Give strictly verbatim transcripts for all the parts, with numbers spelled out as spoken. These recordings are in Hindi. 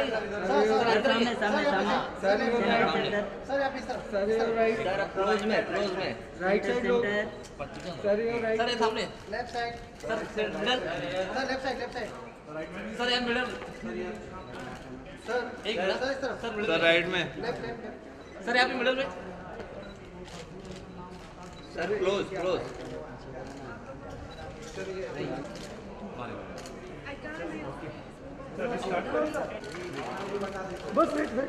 सामने सामने सामने sir you right centre sir आप इस तरफ sir you right sir close में क्लोज में राइट साइड लो centre sir you right sir ये सामने left side sir middle sir left side left side sir ये मिडल सर एक सर इस तरफ सर मिडल सर राइट में लेफ्ट लेफ्ट सर यहाँ पे मिडल में सर क्लोज क्लोज बस wait wait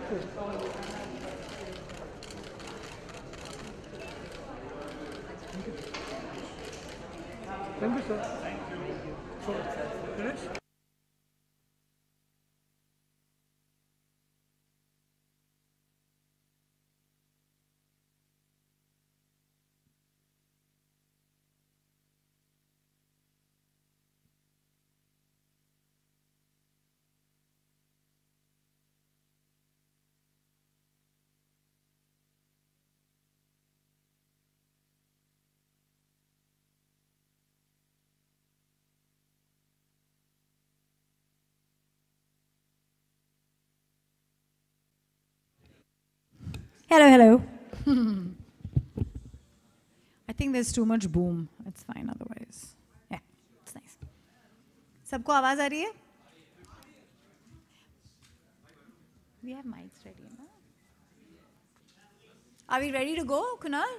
thank you sir finish Hello, hello. I think there's too much boom. It's fine otherwise. Yeah, it's nice. सबको आवाज आ रही है? We have mics ready, na? Are we ready to go, Kunal?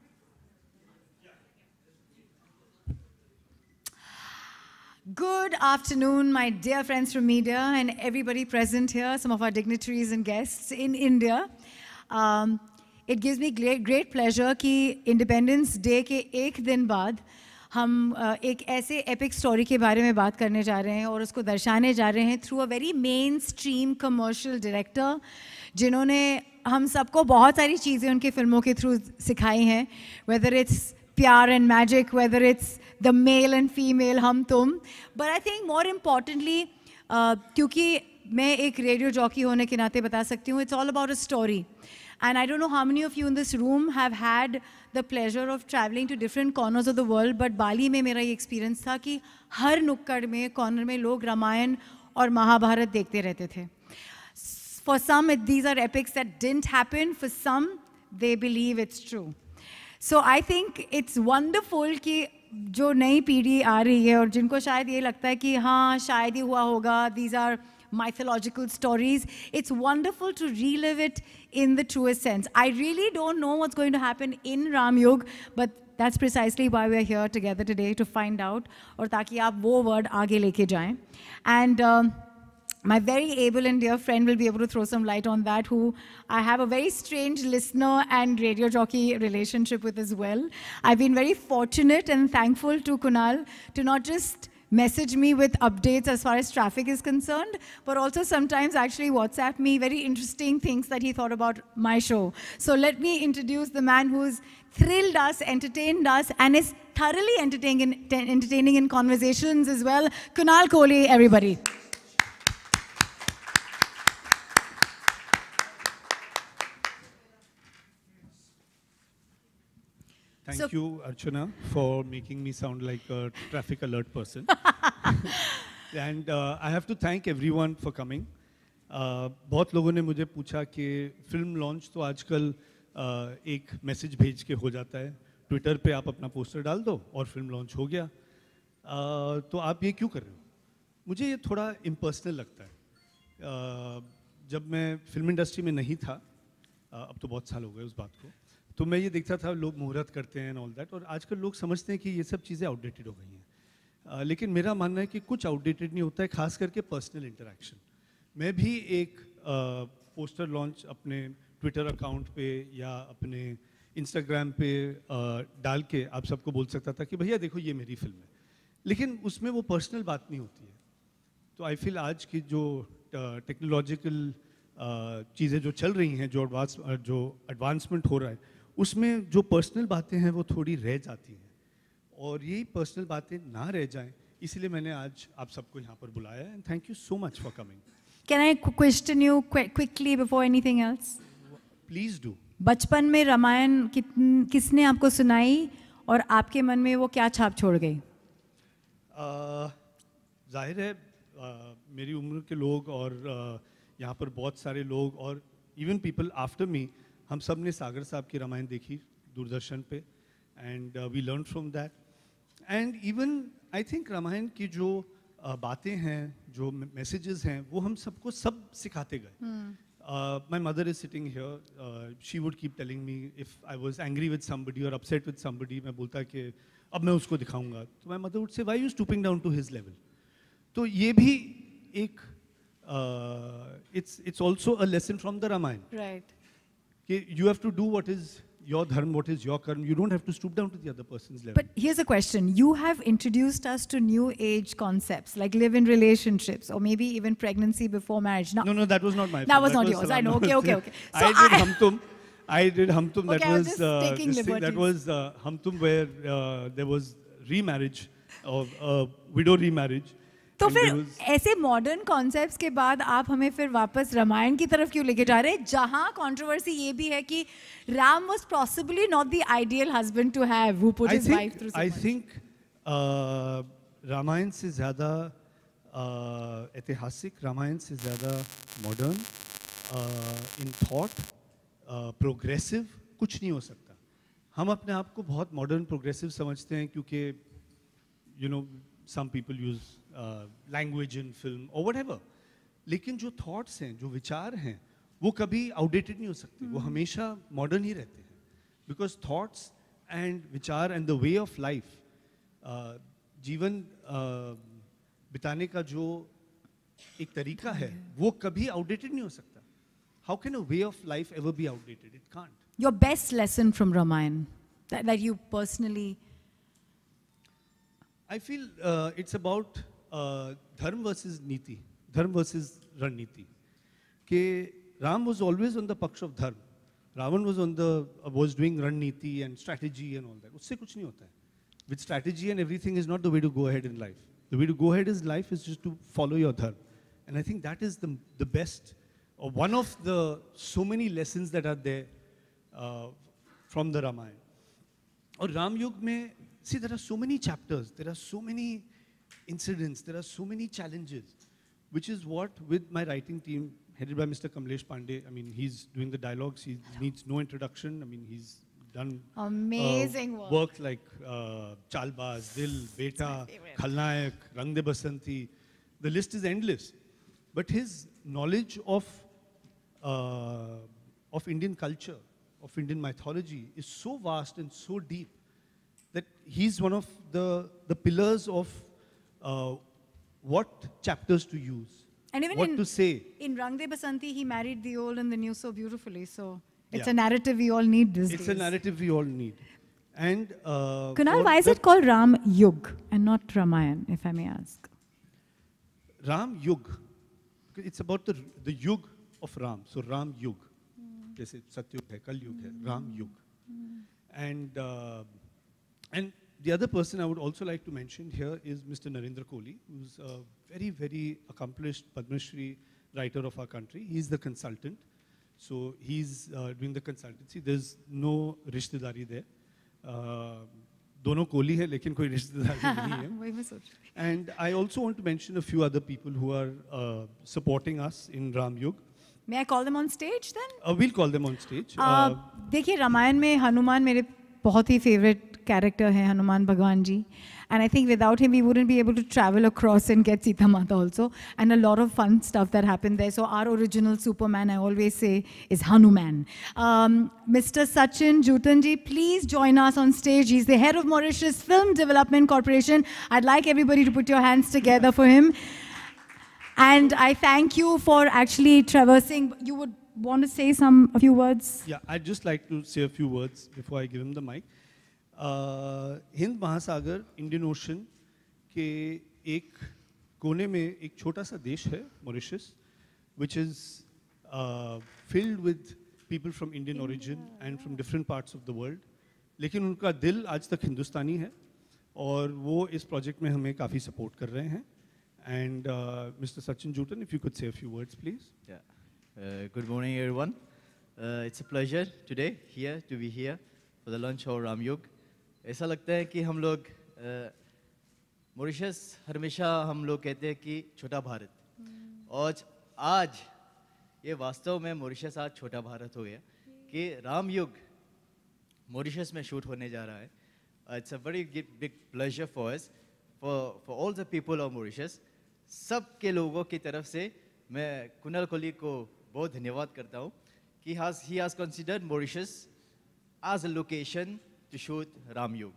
Good afternoon, my dear friends from media and everybody present here, some of our dignitaries and guests in India. Um, it gives me great, great pleasure कि Independence Day के एक दिन बाद हम uh, एक ऐसे epic story के बारे में बात करने जा रहे हैं और उसको दर्शाने जा रहे हैं through a very mainstream commercial director जिन्होंने हम सबको बहुत सारी चीज़ें उनकी फिल्मों के थ्रू सिखाई हैं, whether it's प्यार and magic, whether it's the male and female हम तुम, but I think more importantly uh, क्योंकि मैं एक रेडियो जॉकी होने के नाते बता सकती हूँ, it's all about a story. And I don't know how many of you in this room have had the pleasure of traveling to different corners of the world, but बाली में मेरा ये experience था कि हर नुक्कड़ में, corner में लोग रामायण और महाभारत देखते रहते थे. For some, it, these are epics that didn't happen. For some, they believe it's true. So I think it's wonderful कि जो नई पीढ़ी आ रही है और जिनको शायद ये लगता है कि हाँ शायद ही हुआ होगा, these are mythological stories, it's wonderful to relive it in the truest sense. I really don't know what's going to happen in Ram Yug, but that's precisely why we're here together today to find out, और ताकि आप वो word आगे लेके जाएं. And um, my very able and dear friend will be able to throw some light on that, who I have a very strange listener and radio jockey relationship with as well. I've been very fortunate and thankful to Kunal to not just message me with updates as far as traffic is concerned, but also sometimes actually WhatsApp me very interesting things that he thought about my show. So let me introduce the man who's thrilled us, entertained us, and is thoroughly entertaining in, entertaining in conversations as well. Kunal Kohli, everybody. Thank So- you, Archana, for making me sound like a traffic alert person. And uh, I have to thank everyone for coming. Uh, बहुत लोगों ने मुझे पूछा कि फिल्म लॉन्च तो आजकल uh, एक मैसेज भेज के हो जाता है, ट्विटर पे आप अपना पोस्टर डाल दो और फिल्म लॉन्च हो गया. uh, तो आप ये क्यों कर रहे हो? मुझे ये थोड़ा इम्पर्सनल लगता है. uh, जब मैं फिल्म इंडस्ट्री में नहीं था, uh, अब तो बहुत साल हो गए उस बात को, तो मैं ये देखता था लोग मुहूर्त करते हैं एंड ऑल दैट, और आजकल लोग समझते हैं कि ये सब चीज़ें आउटडेटेड हो गई हैं. uh, लेकिन मेरा मानना है कि कुछ आउटडेटेड नहीं होता है, खास करके पर्सनल इंटरेक्शन. मैं भी एक पोस्टर uh, लॉन्च अपने ट्विटर अकाउंट पे या अपने इंस्टाग्राम पे uh, डाल के आप सबको बोल सकता था कि भैया देखो ये मेरी फिल्म है, लेकिन उसमें वो पर्सनल बात नहीं होती है. तो आई फील आज की जो टेक्नोलॉजिकल uh, चीज़ें जो चल रही हैं, जो एडवांस जो एडवांसमेंट हो रहा है, उसमें जो पर्सनल बातें हैं वो थोड़ी रह जाती हैं, और यही पर्सनल बातें ना रह जाएं, इसलिए मैंने आज आप सबको यहाँ पर बुलाया है. And thank you so much for coming. Can I qu- question you qu- quickly before anything else? Please do. बचपन में रामायण कितन- किसने आपको सुनाई और आपके मन में वो क्या छाप छोड़ गई? जाहिर है uh, मेरी उम्र के लोग और uh, यहाँ पर बहुत सारे लोग और इवन पीपल आफ्टर मी, हम सब ने सागर साहब की रामायण देखी दूरदर्शन पे, and we learn from that. And even I think Ramayana की जो uh, बातें हैं, जो मैसेजेस हैं, वो हम सबको सब सिखाते गए. Uh, my mother is sitting here. Uh, she would keep telling me if I was angry with somebody or upset with somebody, मैं बोलता कि अब मैं उसको दिखाऊंगा. तो my mother would say, why are you stooping down to his level? तो ये भी एक uh, it's it's also a lesson from the Ramayana. Right. कि you have to do what is your dharma, what is your karma. You don't have to stoop down to the other person's level. But here's a question. You have introduced us to new age concepts like live-in relationships or maybe even pregnancy before marriage. Now, No, no, that was not my. That film. was not yours. I know. Okay, okay, okay. So I did I- Hum Tum. I did Hum Tum. That Okay, I was was just uh, taking this thing, that liberties. was uh, Hum Tum, where uh, there was remarriage or uh, widow remarriage. तो And फिर there was- ऐसे मॉडर्न कॉन्सेप्ट्स के बाद आप हमें फिर वापस रामायण की तरफ क्यों लेके जा रहे हैं, जहां कंट्रोवर्सी ये भी है कि Ram was possibly not the ideal husband to have who put I his wife through think I think uh, Ramayana से ज़्यादा uh, ऐतिहासिक, रामायण से ज़्यादा मॉडर्न, इन थॉट, प्रोग्रेसिव कुछ नहीं हो सकता. हम अपने आप को बहुत मॉडर्न प्रोग्रेसिव समझते हैं क्योंकि you know some people use language in film और व्हाटएवर, लेकिन जो थॉट्स हैं, जो विचार हैं, वो कभी आउटडेटेड नहीं हो सकते. वो हमेशा मॉडर्न ही रहते हैं, बिकॉज थॉट्स एंड विचार and the way of life, जीवन uh, बिताने का जो एक तरीका है, वो कभी आउटडेटेड नहीं हो सकता. How can a way of life ever be outdated? It can't. Your best lesson from Ramayana that you personally. I feel uh, it's about uh, dharma versus niti, dharma versus raniti. Ke Ram was always on the paksh of dharma. Ravan was on the uh, was doing raniti and strategy and all that. Usse kuch nahi hota hai. With strategy and everything is not the way to go ahead in life. The way to go ahead in life is just to follow your dharma. And I think that is the the best, or one of the so many lessons that are there uh, from the Ramayana. और राम युग में, see, there are so many chapters, there are so many incidents, there are so many challenges, which is what, with my writing team, headed by Mister Kamlesh Pandey, I mean, he's doing the dialogues, he needs no introduction. I mean, he's done Amazing uh, work. work like uh, Chalbaz, Dil, Beta, Khalnayak, Rang De Basanti. The list is endless. But his knowledge of, uh, of Indian culture, of Indian mythology is so vast and so deep that he's one of the, the pillars of uh, what chapters to use, And even what in, to say. in Rang De Basanti, he married the old and the new so beautifully. So it's Yeah. a narrative we all need these It's days. a narrative we all need. And uh, Kunal, for why is the it called Ram Yug and not Ramayan, if I may ask? Ram Yug? It's about the, the Yug of Ram. So Ram Yug. जैसे सत्युग है, कल युग है, राम युग. And uh, and the other person I would also like to mention here is Mister Narendra Kohli, who's a very, very accomplished Padma Shri writer of our country. He's the consultant. So he's uh, doing the consultancy. There's no rishtedari there. Uh, दोनों कोहली है, लेकिन कोई रिश्तेदारी नहीं है. वही मैं सोच रही थी. And I also want to mention a few other people who are uh, supporting us in Ram Yug. May I call them on stage then? Uh, we'll call them on stage. Uh, Uh, देखिए, रामायण में हनुमान मेरे बहुत ही फेवरेट कैरेक्टर है, हनुमान भगवान जी. And I think without him we wouldn't be able to travel across and get Sita Mata also. And a lot of fun stuff that happened there. So our original Superman, I always say, is Hanuman. Um, Mister Sachin Jutanji, please join us on stage. He's the head of Mauritius Film Development Corporation. I'd like everybody to put your hands together for him. And I thank you for actually traversing. You would want to say some a few words? Yeah, I'd just like to say a few words before I give him the mic. Uh, Hind महासागर, इंडियन ओशन के एक कोने में एक छोटा सा देश है, Mauritius, which is uh, filled with people from Indian origin and from different parts of the world. लेकिन उनका दिल आज तक हिंदुस्तानी है और वो इस प्रोजेक्ट में हमें काफ़ी सपोर्ट कर रहे हैं. And uh, Mister Sachin Jutan, if you could say a few words, please. Yeah. Uh, good morning, everyone. Uh, it's a pleasure today here to be here for the launch of Ram Yug. ऐसा लगता है कि हम लोग मॉरिशस हमेशा हम लोग कहते हैं कि छोटा भारत, और आज ये वास्तव में मॉरिशस आज छोटा भारत हो गया कि राम युग मॉरिशस में शूट होने जा रहा है. It's a very big pleasure for us, for for all the people of Mauritius. सब के लोगों की तरफ से मैं कुणाल कोहली को बहुत धन्यवाद करता हूँ कि has he has considered Mauritius as a location to shoot Ram Yug.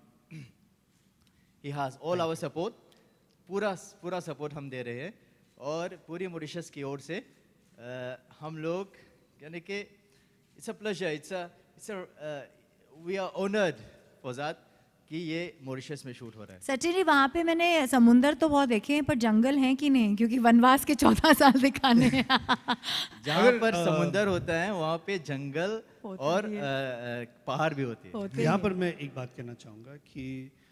He has all our support. पूरा पूरा सपोर्ट हम दे रहे हैं और पूरी मॉरिशस की ओर से uh, हम लोग यानी कि it's a pleasure, it's a it's a we are honoured for that कि ये मॉरिशस में शूट हो रहा है. सचिन जी, वहाँ पे मैंने समुंदर तो बहुत देखे हैं पर जंगल हैं कि नहीं, क्योंकि वनवास के चौदह साल दिखाने हैं. जहाँ पर समुंदर होता है वहाँ पे जंगल और भी अ, अ, पहाड़ भी होते हैं. होते यहाँ हैं. पर मैं एक बात कहना चाहूँगा कि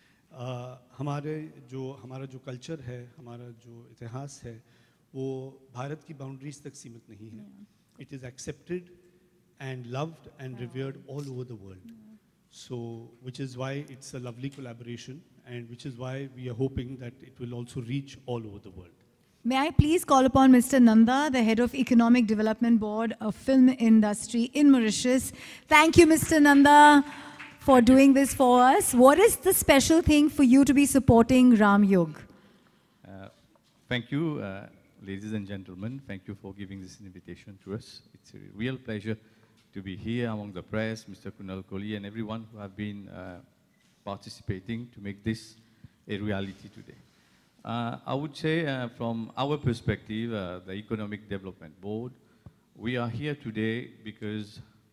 आ, हमारे जो हमारा जो कल्चर है, हमारा जो इतिहास है, वो भारत की बाउंड्रीज तक सीमित नहीं है. It is accepted and loved and revered all over the world. So, which is why it's a lovely collaboration, and which is why we are hoping that it will also reach all over the world. May I please call upon Mister Nanda, the head of Economic Development Board of Film Industry in Mauritius. Thank you, Mister Nanda, for doing this for us. What is the special thing for you to be supporting Ram Yug? Uh, thank you, uh, ladies and gentlemen. Thank you for giving this invitation to us. It's a real pleasure to be here among the press, Mister Kunal Kohli, and everyone who have been uh, participating to make this a reality today. Uh, I would say uh, from our perspective, uh, the Economic Development Board, we are here today because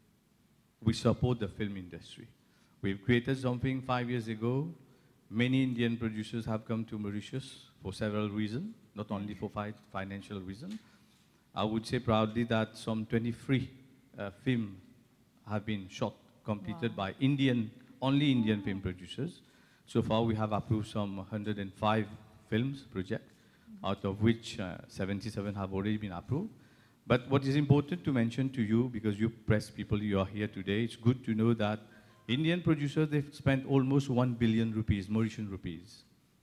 we support the film industry. We've created something five years ago. Many Indian producers have come to Mauritius for several reasons, not only for fi financial reasons. I would say proudly that some twenty-three Uh, film have been shot, completed Wow. by Indian, only Indian film producers. So far we have approved some one hundred five films project, mm-hmm. out of which uh, seventy-seven have already been approved. But what is important to mention to you, because you press people, you are here today, it's good to know that Indian producers, they've spent almost one billion rupees, Mauritian rupees.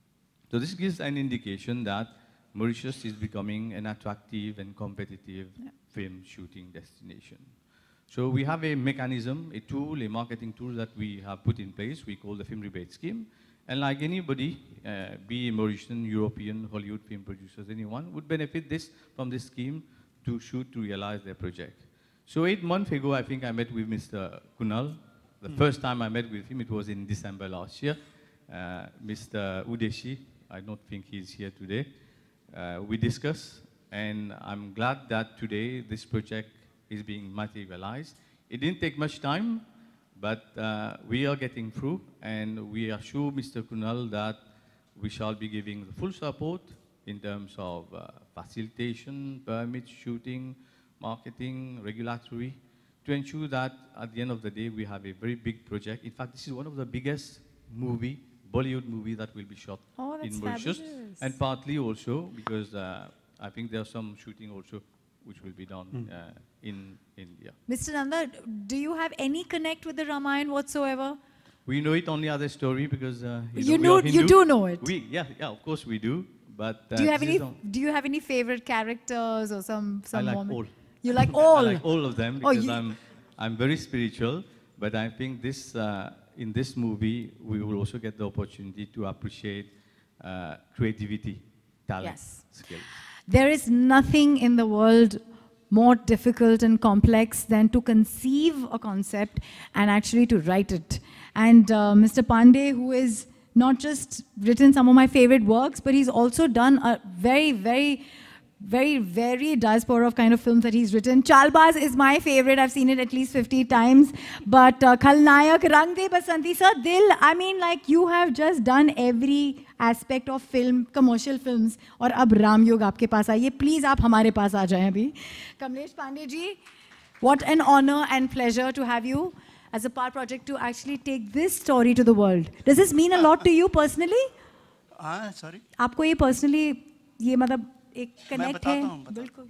So this gives an indication that Mauritius is becoming an attractive and competitive yeah. film shooting destination. So we have a mechanism, a tool, a marketing tool that we have put in place. We call the Film Rebate Scheme. And like anybody, uh, be a Mauritian, European, Hollywood film producers, anyone would benefit this from this scheme to shoot, to realize their project. So eight months ago, I think I met with Mister Kunal. The mm. first time I met with him, it was in December last year. Uh, Mister Udeshi, I don't think he's here today. Uh, we discussed, and I'm glad that today this project is being materialized. It didn't take much time, but uh, we are getting through, and we assure Mister Kunal that we shall be giving the full support in terms of uh, facilitation, permits, shooting, marketing, regulatory, to ensure that at the end of the day we have a very big project. In fact, this is one of the biggest movie, Bollywood movie that will be shot Oh, that's in Mauritius, fabulous. and partly also because uh, I think there's some shooting also which will be done Mm. uh, in India. Mister Nanda, do you have any connect with the Ramayana whatsoever? We know it only as a story because uh, You know, we know- are you Hindu. do know it? We, yeah, yeah, of course we do. But uh, Do you have this any? is on- Do you have any favorite characters or some some I like moment? all. You like all. I like all of them Oh, because you- I'm I'm very spiritual. But I think this uh, in this movie we will also get the opportunity to appreciate uh, creativity, talent, Yes. skill. There is nothing in the world more difficult and complex than to conceive a concept and actually to write it. And uh, Mister Pandey, who is not just written some of my favorite works, but he's also done a very, very, very varied diaspora of kind of films that he's written. Chalbaz is my favorite. I've seen it at least fifty times. But uh, Khalnayak, Rang De Basanti, Sir Dil, I mean, like, you have just done every aspect of film, commercial films. और अब राम योग आपके पास आइए. Please आप हमारे पास आ जाएं अभी. Kamlesh Pandey ji, what an honor and pleasure to have you as a part project to actually take this story to the world. Does this mean a lot to you personally? हाँ सॉरी आपको ये personally ये मतलब एक मैं connect बताता है? हूँ बताता बिल्कुल.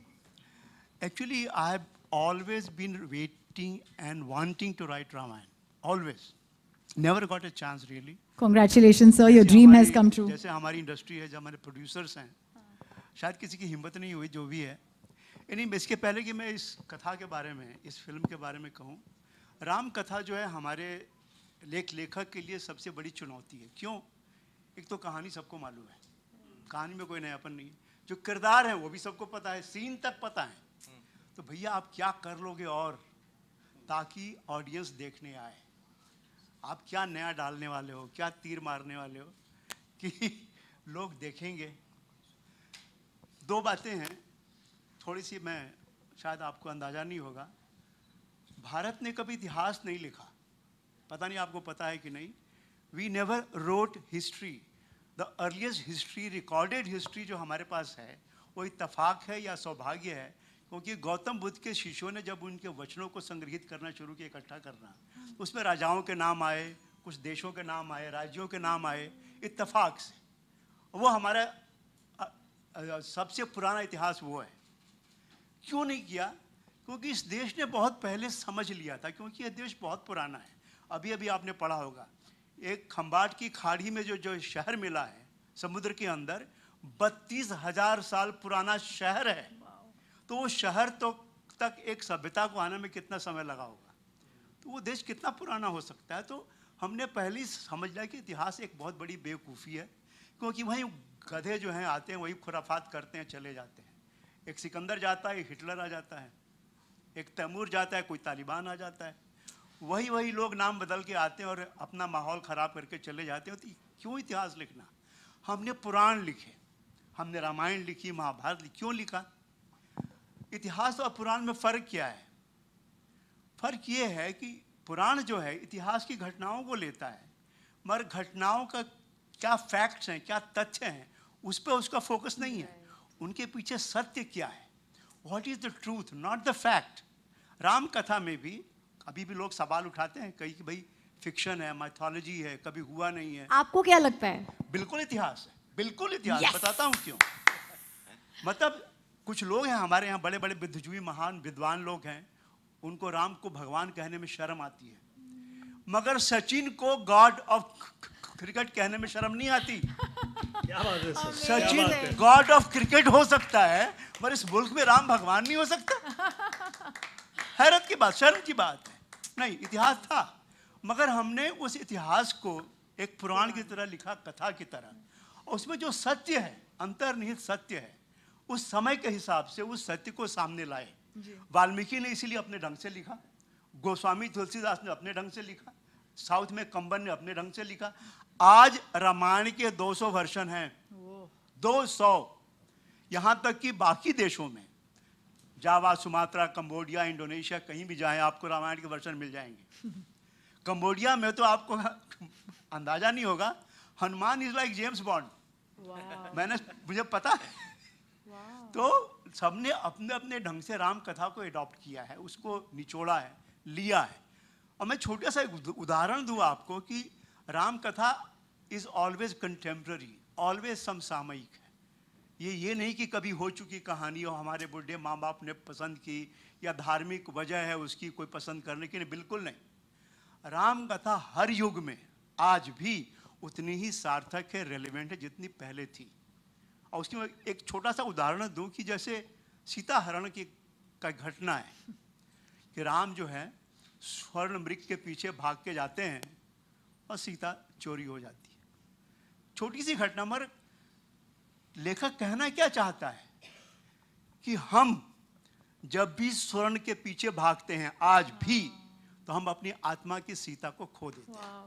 हूँ actually I have always been waiting and wanting to write Ramayana always never got a chance really Congratulations, sir. Your dream has come true. जैसे हमारी इंडस्ट्री है, जो हमारे प्रोड्यूसर्स हैं, शायद किसी की हिम्मत नहीं हुई, जो भी है. यानी इसके पहले कि मैं इस कथा के बारे में, इस फिल्म के बारे में कहूँ, राम कथा जो है हमारे लेख लेखक के लिए सबसे बड़ी चुनौती है। क्यों? एक तो कहानी सबको मालूम है, कहानी में कोई नयापन नहीं है, जो किरदार हैं वो भी सबको पता है, सीन तक पता है, तो भैया आप क्या कर लोगे और ताकि ऑडियंस देखने आए, आप क्या नया डालने वाले हो, क्या तीर मारने वाले हो कि लोग देखेंगे। दो बातें हैं, थोड़ी सी मैं, शायद आपको अंदाज़ा नहीं होगा, भारत ने कभी इतिहास नहीं लिखा, पता नहीं आपको पता है कि नहीं। We never wrote history. The earliest history, recorded history जो हमारे पास है, वो इत्तफाक है या सौभाग्य है, क्योंकि गौतम बुद्ध के शिष्यों ने जब उनके वचनों को संग्रहित करना शुरू किया, इकट्ठा करना, उसमें राजाओं के नाम आए, कुछ देशों के नाम आए, राज्यों के नाम आए, इत्तफाक से। वो हमारा सबसे पुराना इतिहास वो है। क्यों नहीं किया? क्योंकि इस देश ने बहुत पहले समझ लिया था, क्योंकि यह देश बहुत पुराना है। अभी अभी आपने पढ़ा होगा, एक खंबाट की खाड़ी में जो जो शहर मिला है समुद्र के अंदर, बत्तीस हजार साल पुराना शहर है। तो वो शहर तो तक एक सभ्यता को आने में कितना समय लगा होगा, तो वो देश कितना पुराना हो सकता है। तो हमने पहले ही समझ लिया कि इतिहास एक बहुत बड़ी बेवकूफ़ी है, क्योंकि वहीं गधे जो हैं आते हैं, वही खुराफात करते हैं, चले जाते हैं। एक सिकंदर जाता है, एक हिटलर आ जाता है, एक तैमूर जाता है, कोई तालिबान आ जाता है, वही वही लोग नाम बदल के आते हैं और अपना माहौल ख़राब करके चले जाते हैं। तो क्यों इतिहास लिखना? हमने पुराण लिखे, हमने रामायण लिखी, महाभारत लिखी। क्यों लिखा? इतिहास और पुराण में फ़र्क क्या है? फ़र्क ये है कि पुराण जो है इतिहास की घटनाओं को लेता है, मगर घटनाओं का क्या फैक्ट्स हैं, क्या तथ्य हैं, उस पर उसका फोकस नहीं है। उनके पीछे सत्य क्या है, what is the truth, not the fact. Ram कथा में भी अभी भी लोग सवाल उठाते हैं कई कि भाई फिक्शन है, माइथोलॉजी है, कभी हुआ नहीं है। आपको क्या लगता है? बिल्कुल इतिहास है, बिल्कुल इतिहास। Yes! बताता हूँ क्यों। मतलब कुछ लोग हैं हमारे यहाँ, बड़े बड़े बुद्धिजीवी महान विद्वान लोग हैं, उनको राम को भगवान कहने में शर्म आती है, मगर सचिन को गॉड ऑफ क्रिकेट कहने में शर्म नहीं आती। क्या बात है sir? Sachin god of cricket हो सकता है, मगर इस मुल्क में राम भगवान नहीं हो सकता। हैरत की बात, शर्म की बात है। नहीं, इतिहास था, मगर हमने उस इतिहास को एक पुराण की तरह लिखा, कथा की तरह, और उसमें जो सत्य है, अंतर्निहित सत्य है, उस समय के हिसाब से उस सत्य को सामने लाए। वाल्मीकि ने इसीलिए अपने ढंग से लिखा, गोस्वामी तुलसीदास ने अपने ढंग से लिखा, साउथ में कंबन ने अपने ढंग से लिखा। आज रामायण के दो सौ वर्षन हैं, दो सौ। यहाँ तक कि बाकी देशों में, जावा, सुमात्रा, कंबोडिया, इंडोनेशिया, कहीं भी जाएं आपको रामायण के वर्षन मिल जाएंगे। कंबोडिया में तो आपको अंदाजा नहीं होगा, Hanuman is like James Bond. मैंने मुझे पता है। तो सबने अपने अपने ढंग से राम कथा को एडॉप्ट किया है, उसको निचोड़ा है, लिया है। और मैं छोटा सा एक उदाहरण दूँ आपको कि राम कथा इज ऑलवेज कंटेम्प्ररी, ऑलवेज समसामयिक है। ये ये नहीं कि कभी हो चुकी कहानी हो, हमारे बुढ़े माँ बाप ने पसंद की, या धार्मिक वजह है उसकी कोई पसंद करने की, नहीं, बिल्कुल नहीं। राम कथा हर युग में आज भी उतनी ही सार्थक है, रेलेवेंट है, जितनी पहले थी। और उसकी मैं एक छोटा सा उदाहरण दूं कि जैसे सीता हरण की का घटना है कि राम जो है स्वर्ण मृग के पीछे भाग के जाते हैं और सीता चोरी हो जाती है। छोटी सी घटना, मगर लेखक कहना क्या चाहता है कि हम जब भी स्वर्ण के पीछे भागते हैं आज भी, तो हम अपनी आत्मा की सीता को खो देते हैं।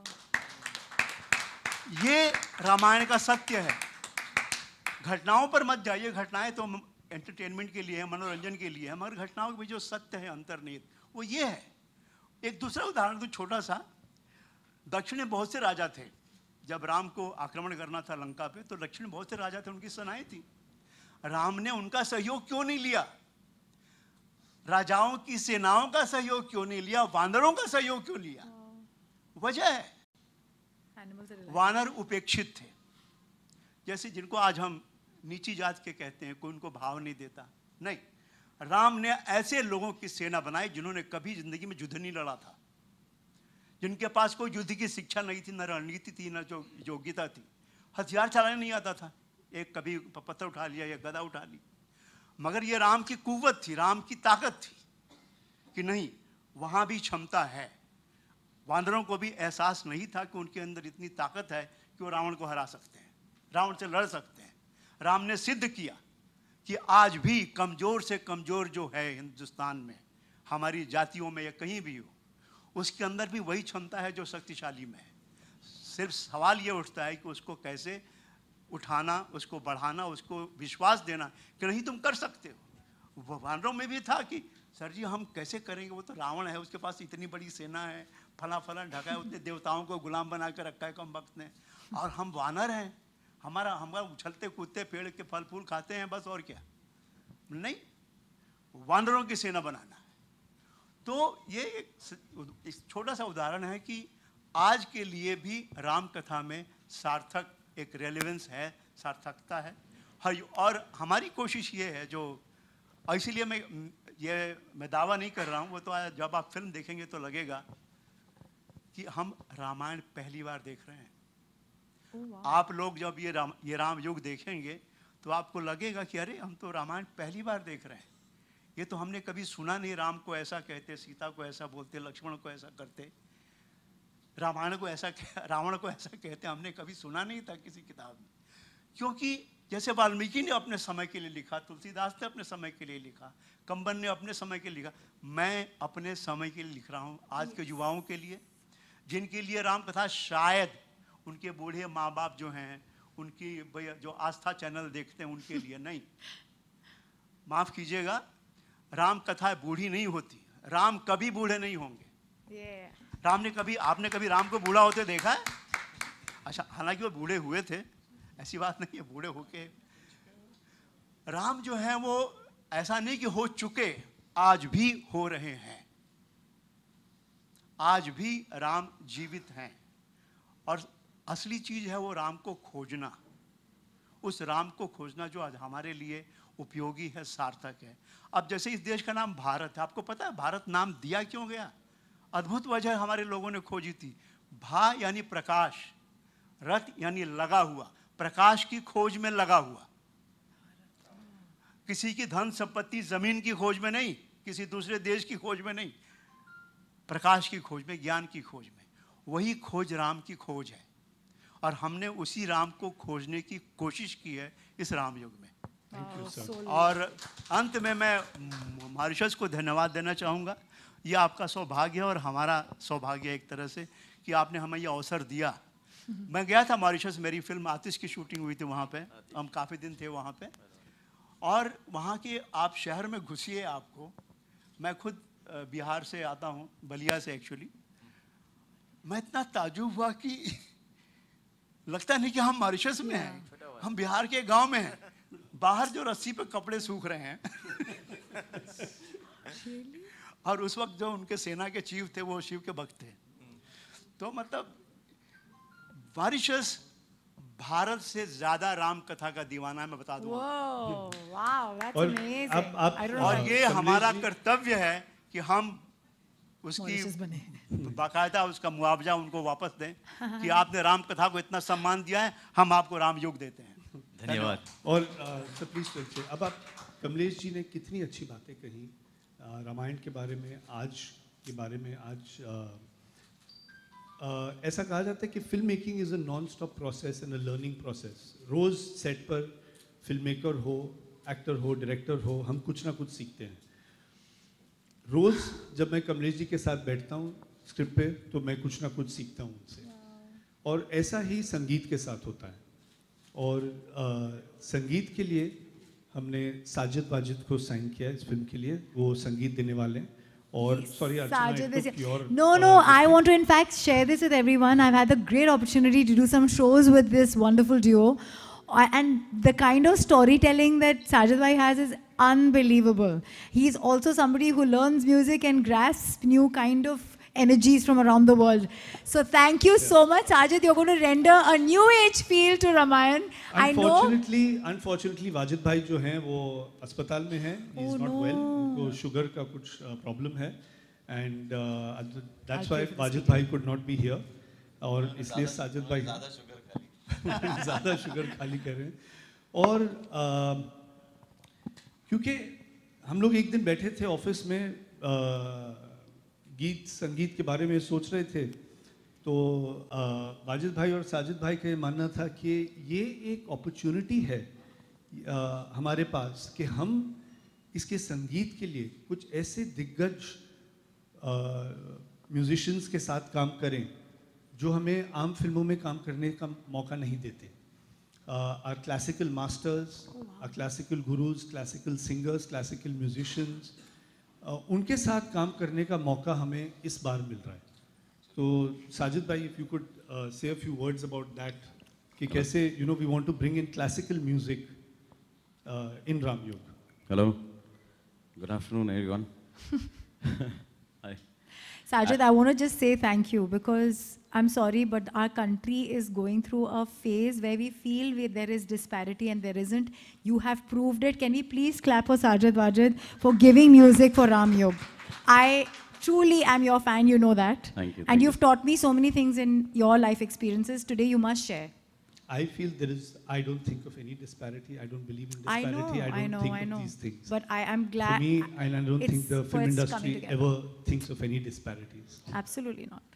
ये रामायण का सत्य है। घटनाओं पर मत जाइए, घटनाएं तो एंटरटेनमेंट के लिए है, मनोरंजन के लिए है, मगर घटनाओं के जो सत्य है अंतर्निहित वो ये है। एक दूसरा उदाहरण तो छोटा सा, दक्षिण में बहुत से राजा थे। जब राम को आक्रमण करना था लंका पे, तो दक्षिण में बहुत से राजा थे, उनकी सेनाएं थी। राम ने उनका सहयोग क्यों नहीं लिया? राजाओं की सेनाओं का सहयोग क्यों नहीं लिया? वानरों का सहयोग क्यों लिया? वजह है वानर उपेक्षित थे। जैसे जिनको आज हम नीची जात के कहते हैं, कोई उनको भाव नहीं देता। नहीं, राम ने ऐसे लोगों की सेना बनाई जिन्होंने कभी जिंदगी में युद्ध नहीं लड़ा था, जिनके पास कोई युद्ध की शिक्षा नहीं थी, न रणनीति थी, न जो योग्यता थी, हथियार चलाने नहीं आता था। एक कभी पत्थर उठा लिया या गदा उठा ली। मगर ये राम की कुव्वत थी, राम की ताकत थी कि नहीं, वहाँ भी क्षमता है। वानरों को भी एहसास नहीं था कि उनके अंदर इतनी ताकत है कि वो रावण को हरा सकते हैं, रावण से लड़ सकते हैं। राम ने सिद्ध किया कि आज भी कमज़ोर से कमज़ोर जो है हिंदुस्तान में, हमारी जातियों में या कहीं भी हो, उसके अंदर भी वही क्षमता है जो शक्तिशाली में है। सिर्फ सवाल ये उठता है कि उसको कैसे उठाना, उसको बढ़ाना, उसको विश्वास देना कि नहीं तुम कर सकते हो। वो वानरों में भी था कि सर जी हम कैसे करेंगे, वो तो रावण है, उसके पास इतनी बड़ी सेना है, फला फला ढका है, उतने देवताओं को गुलाम बना कर रखा है कम वक्त ने, और हम वानर हैं, हमारा हमारा उछलते कूदते पेड़ के फल फूल खाते हैं बस, और क्या नहीं, वानरों की सेना बनाना है। तो ये एक छोटा सा उदाहरण है कि आज के लिए भी राम कथा में सार्थक एक रेलेवेंस है, सार्थकता है। हर और हमारी कोशिश ये है जो, इसीलिए मैं ये मैं दावा नहीं कर रहा हूँ, वो तो जब आप फिल्म देखेंगे तो लगेगा कि हम रामायण पहली बार देख रहे हैं। oh, wow. आप लोग जब ये राम ये राम युग देखेंगे तो आपको लगेगा कि अरे हम तो रामायण पहली बार देख रहे हैं, ये तो हमने कभी सुना नहीं, राम को ऐसा कहते, सीता को ऐसा बोलते, लक्ष्मण को ऐसा करते, रामायण को ऐसा, रावण को ऐसा कहते, हमने कभी सुना नहीं था किसी किताब में। क्योंकि जैसे वाल्मीकि ने अपने समय के लिए लिखा, तुलसीदास ने अपने समय के लिए लिखा, कंबन ने अपने समय के लिए लिखा, मैं अपने समय के लिए लिख रहा हूँ, आज के युवाओं के लिए, जिनके लिए राम कथा शायद उनके बूढ़े माँ बाप जो हैं, उनकी जो आस्था चैनल देखते हैं उनके लिए नहीं। माफ़ कीजिएगा, राम कथा बूढ़ी नहीं होती, राम कभी बूढ़े नहीं होंगे। yeah. राम ने कभी, आपने कभी राम को बूढ़ा होते देखा है? अच्छा, हालांकि वो बूढ़े हुए थे, ऐसी बात नहीं है, बूढ़े होके राम जो है वो ऐसा नहीं कि हो चुके, आज भी हो रहे हैं, आज भी राम जीवित हैं। और असली चीज है वो राम को खोजना, उस राम को खोजना जो आज हमारे लिए उपयोगी है, सार्थक है। अब जैसे इस देश का नाम भारत है, आपको पता है भारत नाम दिया क्यों गया? अद्भुत वजह हमारे लोगों ने खोजी थी। भा यानी प्रकाश, रथ यानी लगा हुआ, प्रकाश की खोज में लगा हुआ, किसी की धन संपत्ति जमीन की खोज में नहीं, किसी दूसरे देश की खोज में नहीं, प्रकाश की खोज में, ज्ञान की खोज में। वही खोज राम की खोज है, और हमने उसी राम को खोजने की कोशिश की है इस राम युग में। और अंत में मैं मॉरिशस को धन्यवाद देना चाहूँगा। ये आपका सौभाग्य है और हमारा सौभाग्य है एक तरह से कि आपने हमें ये अवसर दिया। मैं गया था मॉरिशस, मेरी फिल्म आतिश की शूटिंग हुई थी वहाँ पे, हम काफ़ी दिन थे वहाँ पे, और वहाँ के आप शहर में घुसिए, आपको, मैं खुद बिहार से आता हूँ, बलिया से एक्चुअली, मैं इतना ताजुब हुआ कि लगता नहीं कि हम मॉरिशस में हैं, हम बिहार के गांव में हैं। बाहर जो रस्सी पे कपड़े सूख रहे हैं और उस वक्त जो उनके सेना के चीफ थे वो शिव के भक्त थे। तो मतलब मॉरिशस भारत से ज्यादा राम कथा का दीवाना है, मैं बता दूं। और, आप, आप, और ये हमारा कर्तव्य है कि हम उसकी बाकायदा उसका मुआवजा उनको वापस दें कि आपने राम कथा को इतना सम्मान दिया है, हम आपको राम युग देते हैं। धन्यवाद। और सर प्लीज चलते, अब आप, कमलेश जी ने कितनी अच्छी बातें कही रामायण के बारे में, आज के बारे में। आज आ, आ, ऐसा कहा जाता है कि film making is a non stop process and a learning process. रोज़ सेट पर फिल्म मेकर हो, एक्टर हो, डायरेक्टर हो, हम कुछ ना कुछ सीखते हैं। रोज़ जब मैं कमलेश जी के साथ बैठता हूँ स्क्रिप्ट पे तो मैं कुछ ना कुछ सीखता हूँ उनसे, और ऐसा ही संगीत के साथ होता है। और आ, संगीत के लिए हमने साजिद वाजिद को साइन किया इस फिल्म के लिए, वो संगीत देने वाले हैं। और sorry, Sajid is your, no, no. uh, I want to in fact share this with everyone. I've had the great opportunity to do some shows with this wonderful duo, uh, and the kind of storytelling that Sajid bhai has is unbelievable. He's also somebody who learns music and grasps new kind of energies from around the world. So thank you yeah. so much, Sajid. You're going to render a new age feel to Ramayan. I know. Unfortunately, unfortunately, Wajid भाई जो हैं वो अस्पताल में हैं. He's oh, not no. well. उनको शुगर का कुछ प्रॉब्लम है, and uh, that's why Wajid भाई could not be here. और इसलिए साजिद भाई ज़्यादा शुगर खाली ज़्यादा शुगर खाली कर रहे हैं. और uh, क्योंकि हम लोग एक दिन बैठे थे ऑफिस में, आ, गीत संगीत के बारे में सोच रहे थे, तो आ, वाजिद भाई और साजिद भाई का ये मानना था कि ये एक अपॉर्चुनिटी है आ, हमारे पास कि हम इसके संगीत के लिए कुछ ऐसे दिग्गज म्यूजिशियंस के साथ काम करें जो हमें आम फिल्मों में काम करने का मौका नहीं देते. Our classical masters, our classical gurus, classical singers, classical musicians, उनके साथ काम करने का मौका हमें इस बार मिल रहा है. तो साजिद भाई, if you could say a few words about that, कि कैसे you know we want to bring in classical music in Ramyog. Hello, good afternoon everyone. Hi. Sajid, I want to just say thank you, because I'm sorry, but our country is going through a phase where we feel we, there is disparity and there isn't. You have proved it. Can we please clap for Sajid Wajid for giving music for Ram Yog? I truly am your fan, you know that. Thank you. And thank you've you. taught me so many things in your life experiences. Today you must share. I feel there is, I don't think of any disparity. I don't believe in I disparity. know, I don't I know, think I of know. these things. But I am For glad. me, and I don't think it's the film first coming industry together. ever thinks of any disparities. Absolutely not.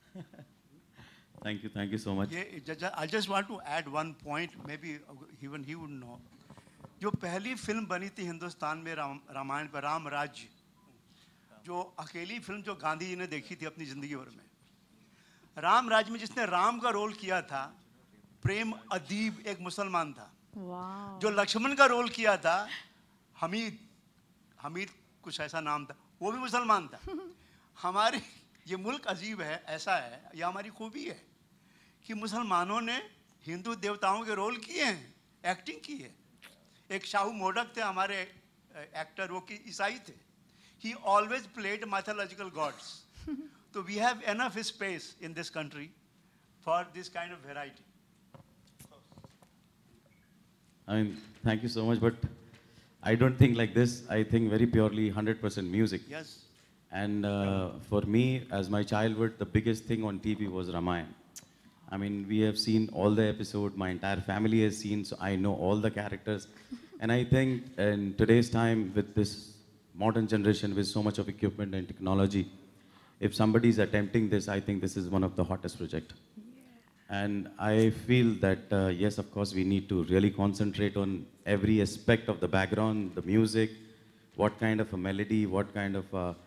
Thank you, thank you so much. ये ज- ज- I just want to add one point, maybe even he would know. जो पहली फिल्म बनी थी हिंदुस्तान में राम रामायण पर, राम राज्य, जो अकेली फिल्म जो गांधी जी ने देखी थी अपनी जिंदगी भर में, राम राज्य में जिसने राम का रोल किया था, प्रेम अदीब एक मुसलमान था. Wow. जो लक्ष्मण का रोल किया था, हमीद, हमीद कुछ ऐसा नाम था, वो भी मुसलमान था. हमारे ये मुल्क अजीब है, ऐसा है, ये हमारी खूबी है कि मुसलमानों ने हिंदू देवताओं के रोल किए हैं, एक्टिंग की है. एक शाहू मोडक थे हमारे एक्टर, वो कि ईसाई थे. He always played mythological gods. तो we have enough space in this country for this kind of variety. I mean, thank you so much, but I don't think like this. I think very purely one hundred percent music. Yes. And uh, for me, as my childhood, the biggest thing on T V was Ramayana. I mean, we have seen all the episode, my entire family has seen, so I know all the characters. And I think in today's time, with this modern generation, with so much of equipment and technology, if somebody is attempting this, I think this is one of the hottest project. And I feel that, uh, yes, of course, we need to really concentrate on every aspect of the background, the music, what kind of a melody, what kind of a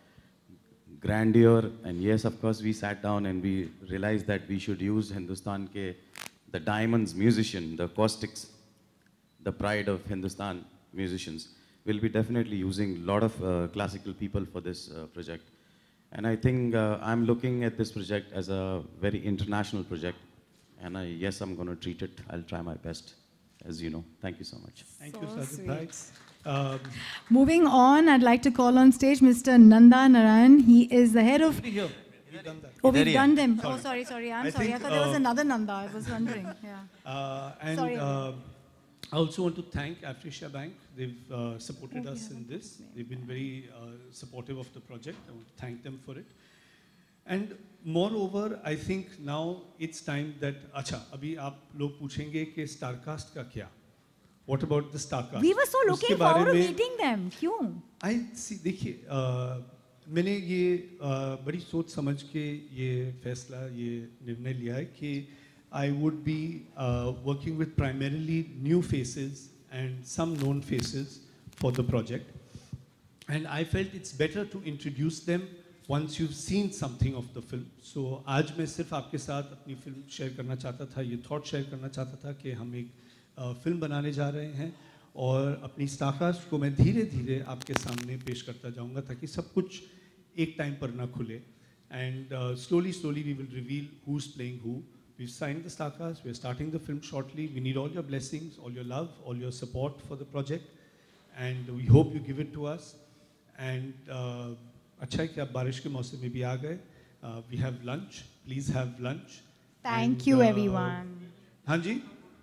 grandeur. And yes, of course, we sat down and we realized that we should use Hindustan ke, the diamonds musician, the acoustics, the pride of Hindustan musicians. We'll be definitely using a lot of uh, classical people for this uh, project. And I think uh, I'm looking at this project as a very international project. And I, yes, I'm going to treat it. I'll try my best, as you know. Thank you so much. Thank So you, Sajid sweet. bhai. Um, Moving on, I'd like to call on stage Mister Nanda Narayan. He is the head of. here, we've done that. Oh, Idhar we've hi done hai. them. Oh, sorry, sorry. I'm I sorry. I think, thought there was uh, another Nanda. I was wondering. Yeah. Uh, and Sorry. uh, I also want to thank Africa Bank. They've uh, supported Oh, we us in haven't this. named. They've been very uh, supportive of the project. I want to thank them for it. And moreover, I think now it's time that, अच्छा, अभी आप लोग पूछेंगे कि Starcast का क्या? What about the Starcast? We were so looking उसके बारे forward to में- meeting them. क्यों? I see, देखिए, uh, मैंने ये uh, बड़ी सोच समझ के ये फैसला, ये निर्णय लिया है कि I would be uh, working with primarily new faces and some known faces for the project. And I felt it's better to introduce them once you've seen something of the film. So आज मैं सिर्फ आपके साथ अपनी फिल्म शेयर करना चाहता था, ये थॉट शेयर करना चाहता था कि हम एक फिल्म बनाने जा रहे हैं और अपनी स्टारकास्ट को मैं धीरे धीरे आपके सामने पेश करता जाऊंगा ताकि सब कुछ एक टाइम पर ना खुले. And uh, slowly, slowly we will reveal who's playing who. We've signed the Starcast, we're starting the film shortly. We need all your blessings, all your love, all your support for the project. And we hope you give it to us. And uh, अच्छा है कि आप बारिश के मौसम में भी आ गए. Uh, we have lunch. Please have lunch. Thank And, you, uh, everyone. हाँ जी.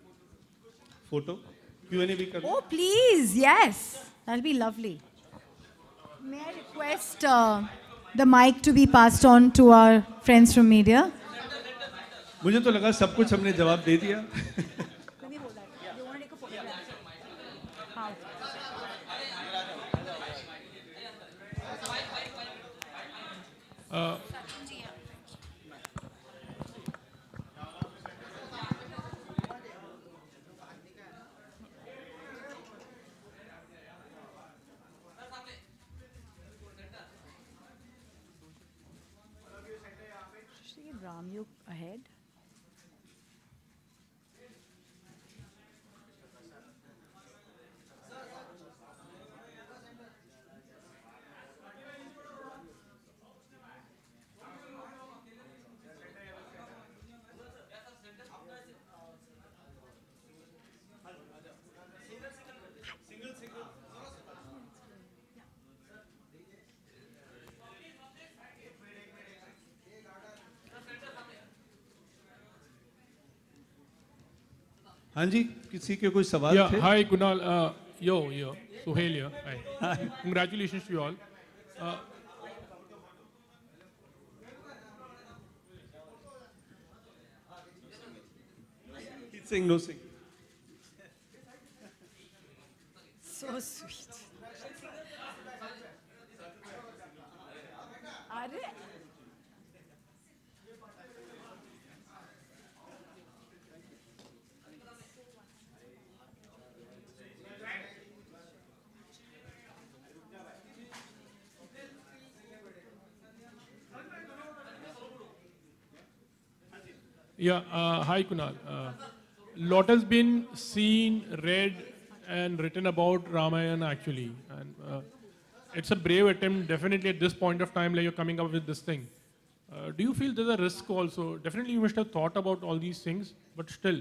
Photo. Q and A भी कर लो. Oh, please, yes. That'll be lovely. May I request uh, the mic to be passed on to our friends from media? मुझे तो लगा सब कुछ हमने जवाब दे दिया. Let me hold that. You want to take a photograph? How? Uh, Should we get Ramyuk ahead? हाँ जी, किसी के कोई सवाल yeah, थे? hi Kunal. Uh, yo, yo, Suhail here. Hi. Hi. Congratulations to you all. Uh, He's saying no sing. So sweet. Are? Yeah, uh, hi Kunal. Uh, lot has been seen, read, and written about Ramayana actually, and uh, it's a brave attempt. Definitely at this point of time, like you're coming up with this thing. Uh, do you feel there's a risk also? Definitely, you must have thought about all these things, but still.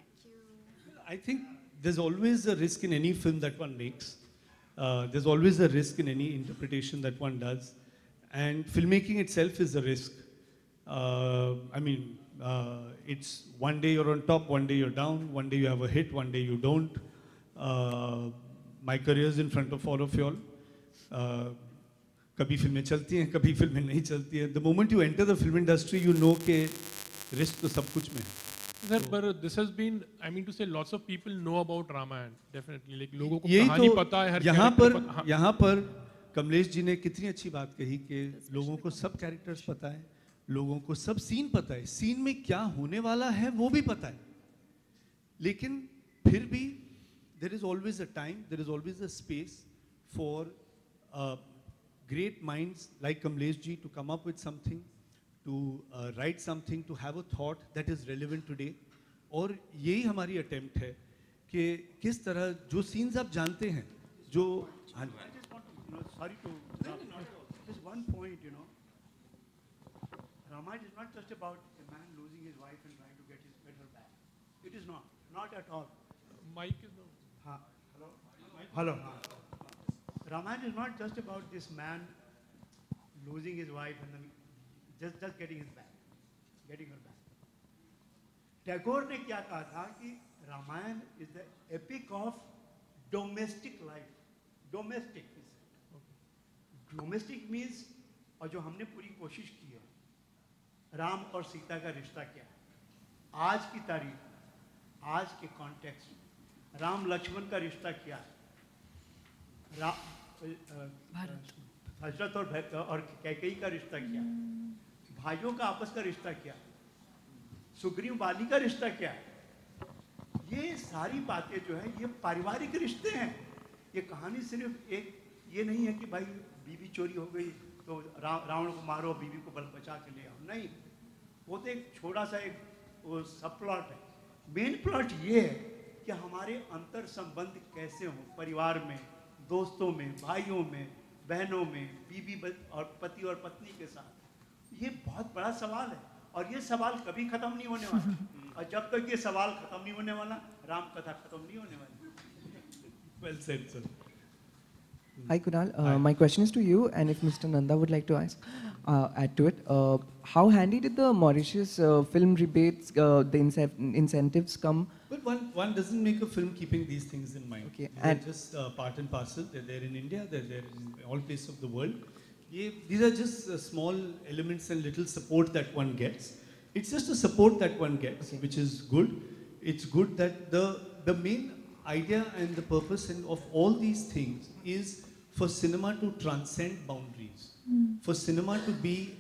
I think there's always a risk in any film that one makes. Uh, there's always a risk in any interpretation that one does, and filmmaking itself is a risk. Uh, I mean, uh, it's one day you're on top, one day you're down, one day you have a hit, one day you don't. Uh, my career is in front of all of you all. Uh, कभी फिल्में चलती हैं, कभी फिल्में नहीं चलती हैं. The moment you enter the film industry, you know कि risk तो सब कुछ में है. Sir, but this has been, I mean to say, lots of people know about Ramayana, definitely. Like, लोगों को यही कहानी तो पता है, हर यहाँ character पर पता- हाँ. यहाँ पर कमलेश जी ने कितनी अच्छी बात कही कि लोगों को सब कैरेक्टर्स पता है, लोगों को सब सीन पता है, सीन में क्या होने वाला है वो भी पता है, लेकिन फिर भी there is always a time, there is always a space for uh, great minds like Kamlesh ji to come up with something, to uh, write something, to have a thought that is relevant today. और यही हमारी attempt है कि किस तरह जो scenes आप जानते हैं, जो हाँ जी. I just want to, you know, sorry to just one point, you know. Ramayana is not just about a man losing his wife and trying to get his get her back. It is not, not at all. Mike is no. Huh. Hello. Hello. Ramayana is not just about this man losing his wife and then just just getting his back, getting her back. Tagore ने क्या कहा था कि Ramayana is the epic of domestic life. Domestic domestic means, और जो हमने पूरी कोशिश की है, राम और सीता का रिश्ता क्या है आज की तारीख, आज के कॉन्टेक्स्ट में, राम लक्ष्मण का रिश्ता क्या है, हजरत और और कैकेयी का रिश्ता क्या है, भाइयों का आपस का रिश्ता क्या है, सुग्रीव बाली का रिश्ता क्या है. ये सारी बातें जो है ये पारिवारिक रिश्ते हैं. ये कहानी सिर्फ एक ये नहीं है कि भाई बीवी चोरी हो गई तो रा, रावण को मारो, बीवी को बल बचा के ले आओ. नहीं, वो तो एक छोटा सा एक वो सब प्लॉट है. मेन प्लॉट ये है कि हमारे अंतर संबंध कैसे हों, परिवार में, दोस्तों में, भाइयों में, बहनों में, बीवी और पति और पत्नी के साथ. ये बहुत बड़ा सवाल है और ये सवाल कभी खत्म नहीं होने वाला. और जब तक ये सवाल खत्म नहीं होने वाला, राम कथा खत्म नहीं होने वाली. Well said, sir. Hi Kunal, uh, my question is to you, and if Mister Nanda would like to ask, uh, add to it. Uh, how handy did the Mauritius uh, film rebates, uh, the ince- incentives come? But one, one doesn't make a film keeping these things in mind. Okay, They're and- just uh, part and parcel. They're there in India, they're there in all places of the world. Ye, these are just uh, small elements and little support that one gets. It's just a support that one gets, Okay. which is good. It's good that the, the main idea and the purpose and of all these things is for cinema to transcend boundaries, for cinema to be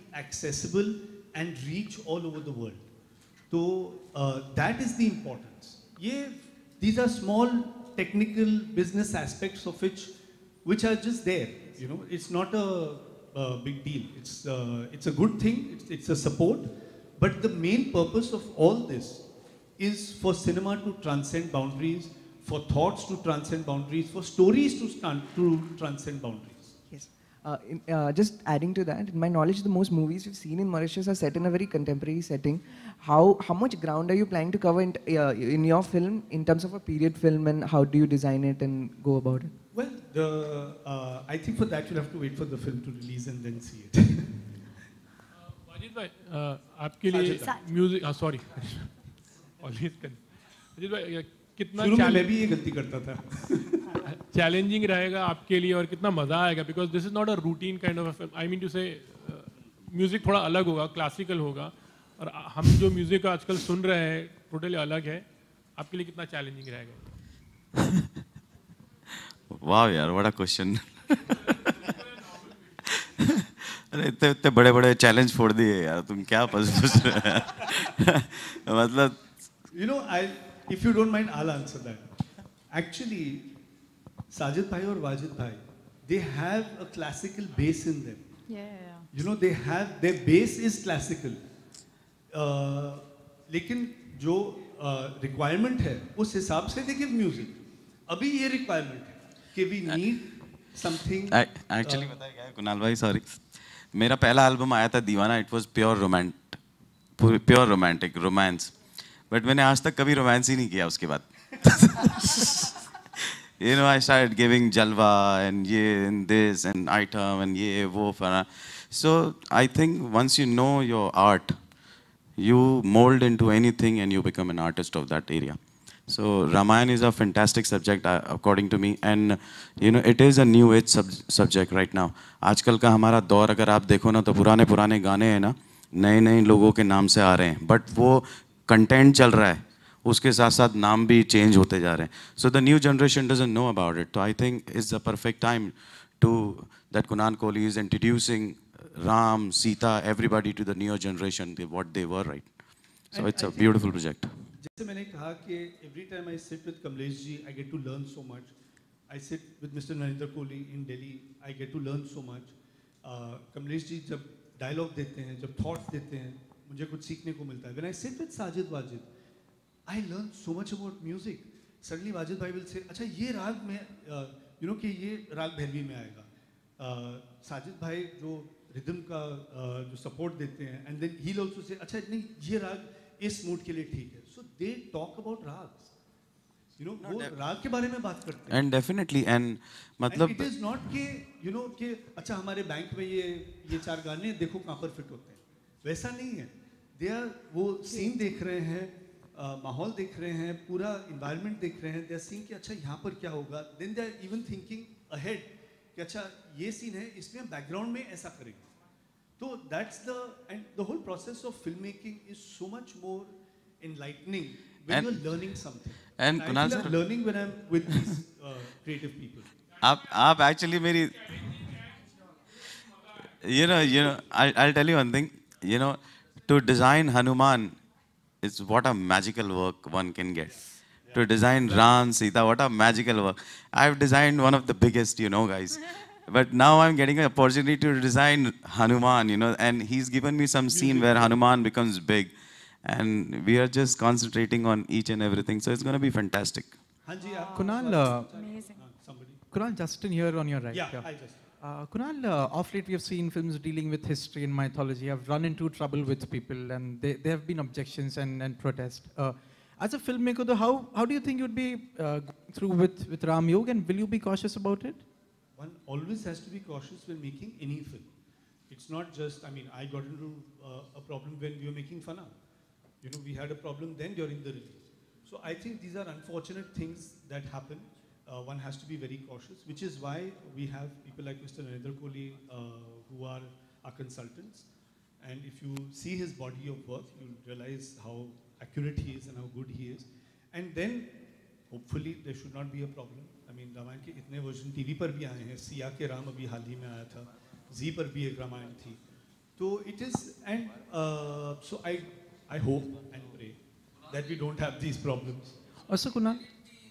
accessible and reach all over the world. So uh, that is the importance. Yeah, these are small technical business aspects of which, which are just there. You know, it's not a, a big deal. It's uh, it's a good thing. It's, it's a support. But the main purpose of all this is for cinema to transcend boundaries, for thoughts to transcend boundaries, for stories to, stand, to transcend boundaries. Yes. Uh, in, uh, just adding to that, in my knowledge, the most movies we've seen in Mauritius are set in a very contemporary setting. How how much ground are you planning to cover in, uh, in your film in terms of a period film, and how do you design it and go about it? Well, the, uh, I think for that you'll have to wait for the film to release and then see it. Wajid भाई, आपके लिए म्यूजिक, हाँ सॉरी, ऑलवेज कर, वाजिद भाई कितना शुरू में मैं भी ये गलती करता था. चैलेंजिंग रहेगा आपके लिए और कितना मजा आएगा, because this is not a routine kind of a film. I mean to say music थोड़ा अलग होगा, क्लासिकल होगा, और हम जो म्यूजिक आजकल सुन रहे हैं टोटली अलग है. आपके लिए कितना चैलेंजिंग रहेगा? वाह यार, व्हाट अ क्वेश्चन. अरे इतने इतने बड़े बड़े चैलेंज फोड़ दिए यार, तुम क्या पूछ रहे हैं? मतलब You know, I, if you don't mind, I'll answer that. Actually, Sajid Bhai or Wajid Bhai, they have a classical base in them. Yeah. You know, they have, their base is classical. Uh, लेकिन जो uh, requirement है, उस हिसाब से they give music. अभी ये requirement है कि we need something. Actually, बताया क्या है कुणाल भाई, sorry. मेरा पहला एल्बम आया था दीवाना. इट वॉज प्योर रोमांट प्योर रोमांटिक रोमांस, बट मैंने आज तक कभी रोमांस ही नहीं किया उसके बाद. You know, I started giving jalwa and yeah, and this and item and yeah, wo fana. So I think once you know your art, you mold into anything and you become an artist of that area. So Ramayana is a fantastic subject uh, according to me, and you know it is a new age sub subject right now. आजकल का हमारा दौर अगर आप देखो ना, तो पुराने पुराने गाने हैं ना, नए नए लोगों के नाम से आ रहे हैं, बट वो कंटेंट चल रहा है, उसके साथ साथ नाम भी चेंज होते जा रहे हैं. So the new generation doesn't know about it. So I think it's the perfect time to that Kunal Kohli is introducing Ram, Sita, everybody to the newer generation, what they were, right? So it's a beautiful project. जैसे मैंने कहा कि every time I sit with Kamlesh ji, I get to learn so much. I sit with Mister Narendra Kohli in Delhi, I get to learn so much. Uh, Kamlesh ji जब dialogue देते हैं, जब thoughts देते हैं, मुझे कुछ सीखने को मिलता है. When I sit with Sajid Wajid, I learn so much about music. Suddenly Wajid bhai will say, अच्छा ये राग में, uh, you know कि ये राग भैरवी में आएगा. Uh, Sajid bhai जो rhythm का uh, जो support देते हैं, and then he'll also say, अच्छा नहीं ये राग इस मूड के लिए ठीक है. So they talk about rags. You know, वो राग के बारे में बात करते हैं. And definitely, and मतलब. And it is not कि you know कि अच्छा हमारे बैंक में ये ये चार गाने देखो कहाँ पर fit होते हैं. वैसा नहीं है. They are वो scene देख रहे हैं, माहौल देख रहे हैं, पूरा environment देख रहे हैं. They are seeing कि अच्छा यहाँ पर क्या होगा. Then they are even thinking ahead कि अच्छा ये scene है, इसमें background में ऐसा करेंगे. So that's the, and the whole process of filmmaking is so much more enlightening when and you're learning something. And I feel I'm learning when I'm with these uh, creative people. आप आप actually मेरी, you know, you know, I'll I'll tell you one thing. You know, to design Hanuman is what a magical work one can get. Yeah. To design Ram, Sita, what a magical work. I've designed one of the biggest, you know, guys. But now I'm getting an opportunity to design Hanuman, you know, and he's given me some scene where Hanuman becomes big. And we are just concentrating on each and everything. So it's going to be fantastic. Kunal, uh, Kunal, Justin here on your right. Yeah, yeah. I just. Uh, Kunal, uh, of late we have seen films dealing with history and mythology. I've run into trouble with people, and they, there have been objections and, and protest. Uh, as a filmmaker, though, how, how do you think you'd be uh, through with, with Ram Yog, and will you be cautious about it? One always has to be cautious when making any film. It's not just, I mean, I got into uh, a problem when we were making Fana. You know, we had a problem then during the release. So I think these are unfortunate things that happen. Uh, one has to be very cautious, which is why we have people like Mister Narendra Kohli uh, who are our consultants. And if you see his body of work, you'll realize how accurate he is and how good he is. And then, hopefully, there should not be a problem. I mean, Ramayan के इतने वर्जन टीवी पर भी आए हैं. सिया के राम अभी हाल ही में आया था. जी पर भी एक रामायण थी. So it is, and uh, so I, I hope and pray that we don't have these problems. Also, Kunal.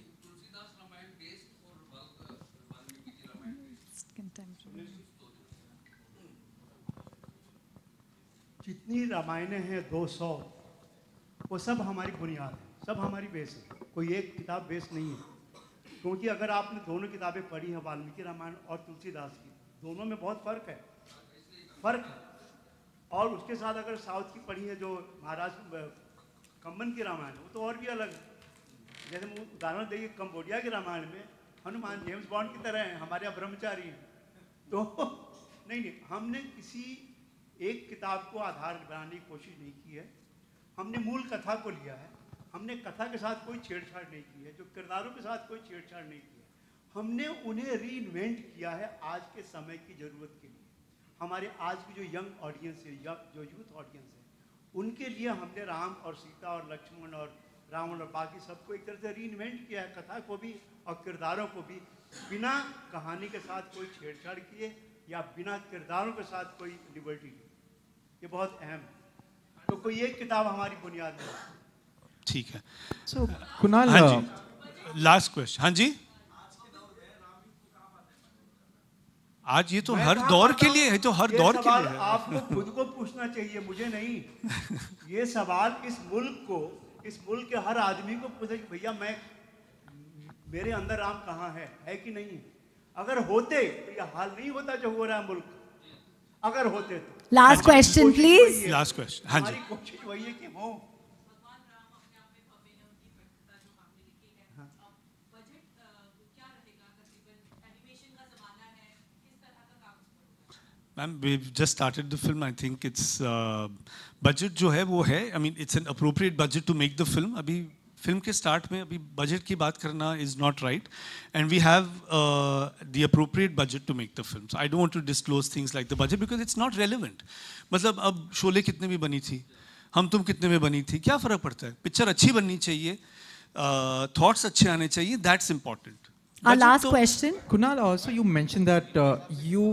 जितनी रामायणें हैं दो सौ, वो सब हमारी बुनियाद है, सब हमारी बेस है, कोई एक किताब बेस नहीं है। क्योंकि अगर आपने दोनों किताबें पढ़ी हैं, वाल्मीकि रामायण और तुलसीदास की, दोनों में बहुत फ़र्क है, फ़र्क है। और उसके साथ अगर साउथ की पढ़ी है जो महाराष्ट्र कंबन की रामायण है, वो तो और भी अलग है। जैसे मैं उदाहरण देखिए, कंबोडिया के रामायण में हनुमान जेम्स बॉन्ड की तरह हैं, हमारे यहाँ ब्रह्मचारी हैं। तो नहीं नहीं हमने किसी एक किताब को आधार बनाने की कोशिश नहीं की है, हमने मूल कथा को लिया है, हमने कथा के साथ कोई छेड़छाड़ नहीं की है, जो किरदारों के साथ कोई छेड़छाड़ नहीं की है, हमने उन्हें रीइन्वेंट किया है आज के समय की ज़रूरत के लिए। हमारे आज की जो यंग ऑडियंस है, जो यूथ ऑडियंस है, उनके लिए हमने राम और सीता और लक्ष्मण और रावण और बाकी सबको एक तरह से रीइन्वेंट किया है, कथा को भी और किरदारों को भी, बिना कहानी के साथ कोई छेड़छाड़ किए या बिना किरदारों के साथ कोई लिबर्टी ली। ये बहुत अहम है। तो कोई एक किताब हमारी बुनियाद है। ठीक है। So, कुणाल, हाँ जी, लास्ट क्वेश्चन। हाँ जी, आज ये तो हर दौर के लिए है, तो हर दौर के लिए है। आपको खुद को पूछना चाहिए, मुझे नहीं। ये सवाल इस मुल्क को, इस मुल्क के हर आदमी को पूछे कि भैया मैं, मेरे अंदर राम कहाँ है, है कि नहीं? अगर होते तो ये हाल नहीं होता जो हो रहा है मुल्क। अगर होते तो। Last question please. Last question. हाँ जी, हमारी कोशिश वही है कि हो। Ma'am we've just started the film. I think it's uh, budget जो है वो है, I mean it's an appropriate budget to make the film. अभी फिल्म के स्टार्ट में अभी बजट की बात करना is not right, and we have uh, the appropriate budget to make the film. So I don't want to disclose things like the budget because it's not relevant. मतलब अब शोले कितने में बनी थी, हम तुम कितने में बनी थी, क्या फर्क पड़ता है? पिक्चर अच्छी बननी चाहिए, थॉट्स uh, अच्छे आने चाहिए, that's important. Our last तो, question. Kunal, also you mentioned that uh, you.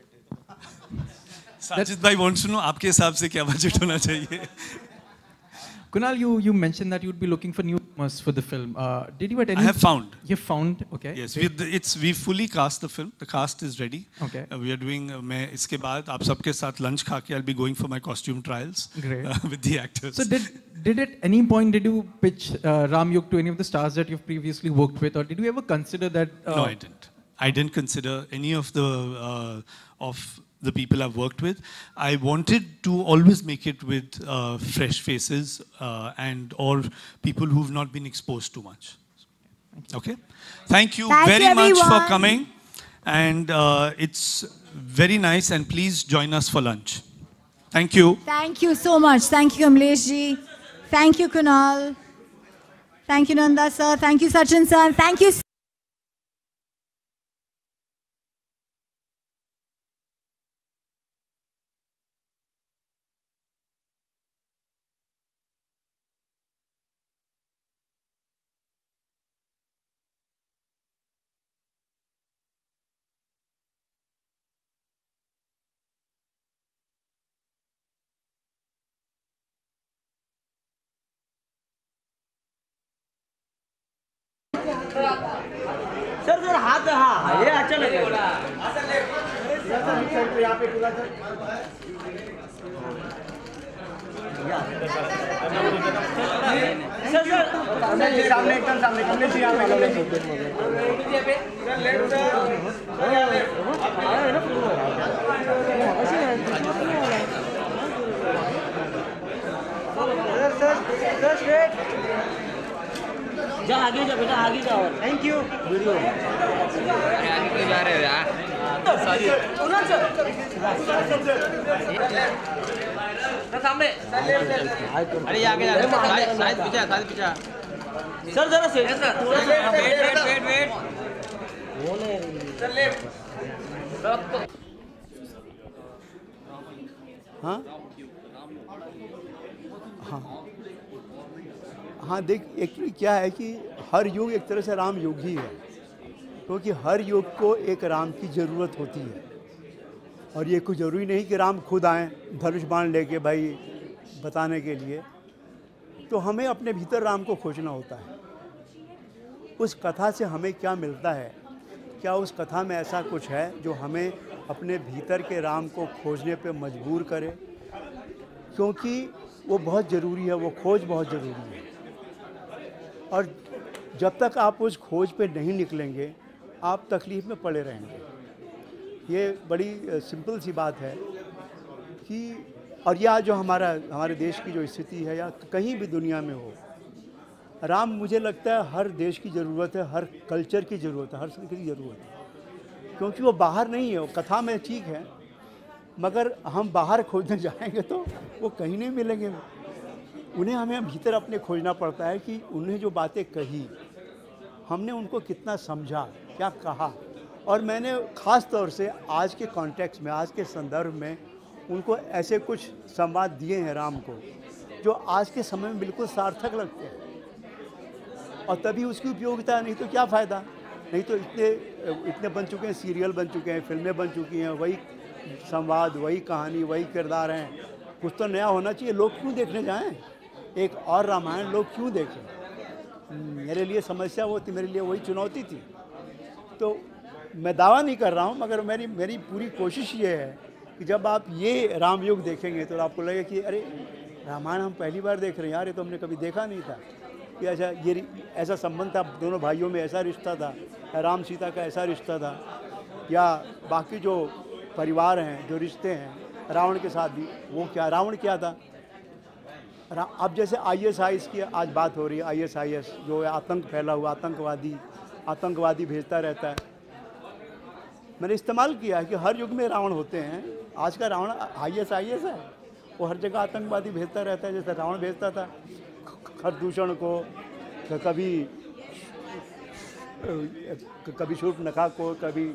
Sajid भाई wants to know आपके हिसाब से क्या बजट होना चाहिए? Kunal, you you mentioned that you'd be looking for newcomers for the film. Uh, did you at any? I have found. You found, okay. Yes, we it's we fully cast the film. The cast is ready. Okay. Uh, we are doing. Uh, मैं इसके बाद आप सबके साथ lunch खा के I'll be going for my costume trials. Great. Uh, with the actors. So did did at any point did you pitch uh, Ram Yug to any of the stars that you've previously worked with, or did you ever consider that? Uh, no, I didn't. I didn't consider any of the uh, of the people I've worked with. I wanted to always make it with uh, fresh faces uh, and or people who've not been exposed too much. Okay? Thank you Thank very you, much for everyone. coming. And uh, it's very nice, and please join us for lunch. Thank you. Thank you so much. Thank you, Kamlesh ji. Thank you, Kunal. Thank you, Nanda sir. Thank you, Sachin sir. And thank you. Sir sir हाथ, हाँ ये अच्छा लगेगा। सर सर सामने एकदम सामने कमलेश जी यहाँ जा आगे जा बेटा, आगे जाओ। Thank you. वीडियो आगे क्यों जा रहे हो यार? सॉरी सर सामने, अरे आगे जा, साइड पीछे, साइड पीछे। सर जरा से sir, wait wait wait wait sir left. हाँ हाँ हाँ देख, एक्चुअली क्या है कि हर युग एक तरह से राम युग ही है, क्योंकि हर युग को एक राम की ज़रूरत होती है। और ये कुछ ज़रूरी नहीं कि राम खुद आएँ धनुष बाण लेके भाई बताने के लिए। तो हमें अपने भीतर राम को खोजना होता है। उस कथा से हमें क्या मिलता है, क्या उस कथा में ऐसा कुछ है जो हमें अपने भीतर के राम को खोजने पे मजबूर करे, क्योंकि वो बहुत ज़रूरी है, वो खोज बहुत ज़रूरी है। और जब तक आप उस खोज पे नहीं निकलेंगे आप तकलीफ़ में पड़े रहेंगे। ये बड़ी सिंपल सी बात है कि और यह जो हमारा हमारे देश की जो स्थिति है या कहीं भी दुनिया में हो, राम मुझे लगता है हर देश की ज़रूरत है, हर कल्चर की ज़रूरत है, हर संस्कृति की ज़रूरत है, क्योंकि वो बाहर नहीं है। वो कथा में ठीक है, मगर हम बाहर खोजने जाएंगे तो वो कहीं नहीं मिलेंगे। उन्हें हमें भीतर अपने खोजना पड़ता है कि उन्हें जो बातें कही हमने उनको कितना समझा, क्या कहा। और मैंने ख़ास तौर से आज के कॉन्टेक्स्ट में, आज के संदर्भ में उनको ऐसे कुछ संवाद दिए हैं राम को जो आज के समय में बिल्कुल सार्थक लगते हैं। और तभी उसकी उपयोगिता है, नहीं तो क्या फ़ायदा। नहीं तो इतने इतने बन चुके हैं, सीरियल बन चुके हैं, फिल्में बन चुकी हैं, वही संवाद, वही कहानी, वही किरदार हैं। कुछ तो नया होना चाहिए। लोग क्यों देखने जाएं एक और रामायण, लोग क्यों देखें। मेरे लिए समस्या वो थी, मेरे लिए वही चुनौती थी। तो मैं दावा नहीं कर रहा हूँ, मगर मेरी मेरी पूरी कोशिश ये है कि जब आप ये रामयुग देखेंगे तो आपको लगेगा कि अरे रामायण हम पहली बार देख रहे हैं यार, ये तो हमने कभी देखा नहीं था कि ऐसा ये ऐसा संबंध था, दोनों भाइयों में ऐसा रिश्ता था, राम सीता का ऐसा रिश्ता था, या बाकी जो परिवार हैं, जो रिश्ते हैं रावण के साथ भी, वो क्या रावण क्या था। अब जैसे आई एस आई एस की आज बात हो रही है, आई एस आई एस जो है आतंक फैला हुआ, आतंकवादी आतंकवादी भेजता रहता है। मैंने इस्तेमाल किया है कि हर युग में रावण होते हैं। आज का Ravan I S I S है, वो हर जगह आतंकवादी भेजता रहता है। जैसे रावण भेजता था खरदूषण को, कभी कभी शूर्पणखा को, कभी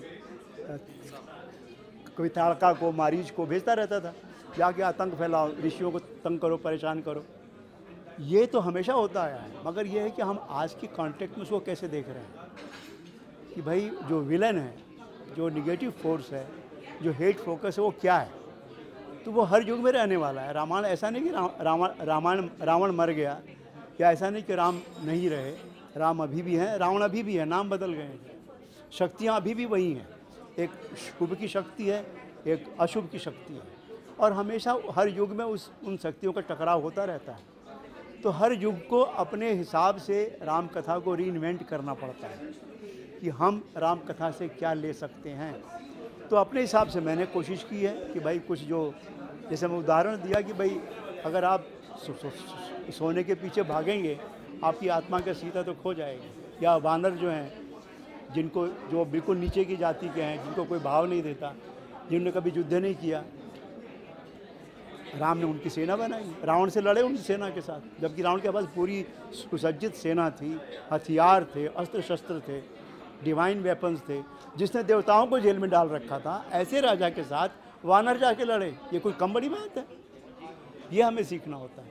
कभी ताड़का को, मारीच को भेजता रहता था, जाके आतंक फैलाओ, ऋषियों को तंग करो, परेशान करो। ये तो हमेशा होता आया है, मगर ये है कि हम आज की कॉन्टेक्स्ट में उसको कैसे देख रहे हैं कि भाई जो विलन है, जो निगेटिव फोर्स है, जो हेट फोकस है, वो क्या है। तो वो हर युग में रहने वाला है। रामायण ऐसा नहीं कि रावण रामायण रावण मर गया, या ऐसा नहीं कि राम नहीं रहे। राम अभी भी हैं, रावण अभी भी है, नाम बदल गए हैं। शक्तियाँ अभी भी वही हैं। एक शुभ की शक्ति है, एक अशुभ की शक्ति है, और हमेशा हर युग में उस उन शक्तियों का टकराव होता रहता है। तो हर युग को अपने हिसाब से राम कथा को रीइन्वेंट करना पड़ता है कि हम राम कथा से क्या ले सकते हैं। तो अपने हिसाब से मैंने कोशिश की है कि भाई कुछ जो, जैसे मैं उदाहरण दिया कि भाई अगर आप सो, सो, सो, सोने के पीछे भागेंगे आपकी आत्मा का सीता तो खो जाएगी। या वानर जो हैं, जिनको जो बिल्कुल नीचे की जाति के हैं, जिनको कोई भाव नहीं देता, जिन्होंने कभी युद्ध नहीं किया, राम ने उनकी सेना बनाई, रावण से लड़े उनकी सेना के साथ, जबकि रावण के पास पूरी सुसज्जित सेना थी, हथियार थे, अस्त्र शस्त्र थे, डिवाइन वेपन्स थे, जिसने देवताओं को जेल में डाल रखा था। ऐसे राजा के साथ वानर जाके लड़े, ये कोई कम बड़ी बात है। ये हमें सीखना होता है।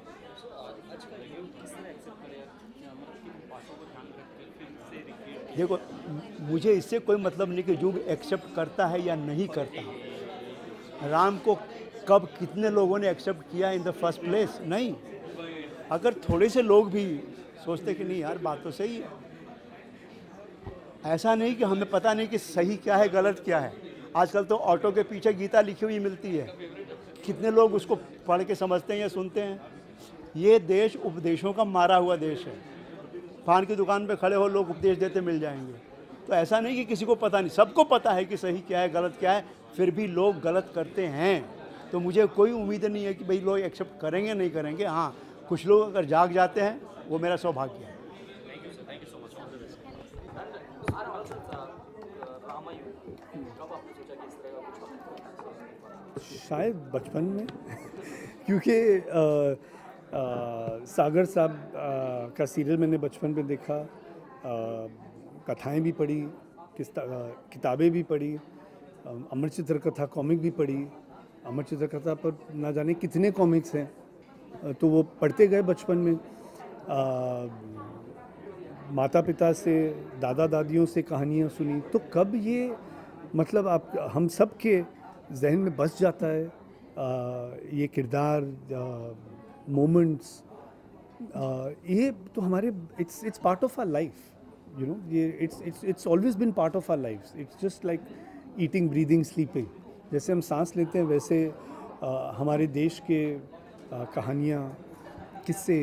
देखो, मुझे इससे कोई मतलब नहीं कि युग एक्सेप्ट करता है या नहीं करता। राम को कब कितने लोगों ने एक्सेप्ट किया इन द फर्स्ट प्लेस, नहीं। अगर थोड़े से लोग भी सोचते कि नहीं यार बात तो सही है, ऐसा नहीं कि हमें पता नहीं कि सही क्या है गलत क्या है। आजकल तो ऑटो के पीछे गीता लिखी हुई मिलती है, कितने लोग उसको पढ़ के समझते हैं या सुनते हैं। ये देश उपदेशों का मारा हुआ देश है। पान की दुकान पे खड़े हो, लोग उपदेश देते मिल जाएंगे। तो ऐसा नहीं कि किसी को पता नहीं, सबको पता है कि सही क्या है गलत क्या है, फिर भी लोग गलत करते हैं। तो मुझे कोई उम्मीद नहीं है कि भाई लोग एक्सेप्ट करेंगे नहीं करेंगे। हाँ, कुछ लोग अगर जाग जाते हैं, वो मेरा सौभाग्य है। शायद बचपन में क्योंकि सागर साहब आ, का सीरियल मैंने बचपन में देखा, कथाएं भी पढ़ी, किताबें भी पढ़ी, अमर चित्र कथा कॉमिक भी पढ़ी। अमर चित्र कथा पर ना जाने कितने कॉमिक्स हैं, तो वो पढ़ते गए बचपन में। आ, माता पिता से, दादा दादियों से कहानियाँ सुनी। तो कब ये मतलब आप हम सब के जहन में बस जाता है, ये किरदार, मोमेंट्स, ये तो हमारे it's it's part of our life, you know, ये it's it's it's always been part of our life. It's just like eating, breathing, sleeping. जैसे हम सांस लेते हैं वैसे uh, हमारे देश के uh, कहानियाँ, किस्से,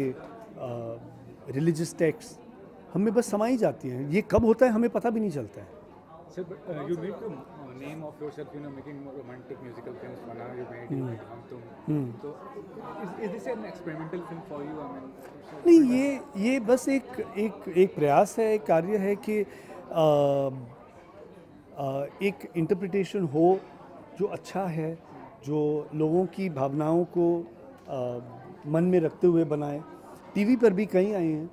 रिलीजियस टेक्स्ट हम में बस समाई जाती हैं. ये कब होता है हमें पता भी नहीं चलता है. Sir, but uh, you made the uh, name of yourself, you know, making more romantic musical films. One hour you made, you made Hum Tum. Hmm. So, is, is this an experimental film for you? I mean, so नहीं, ये ये बस एक एक एक प्रयास है, एक कार्य है कि आ, आ, एक इंटरप्रिटेशन हो जो अच्छा है, जो लोगों की भावनाओं को आ, मन में रखते हुए बनाए. टीवी पर भी कई आए हैं.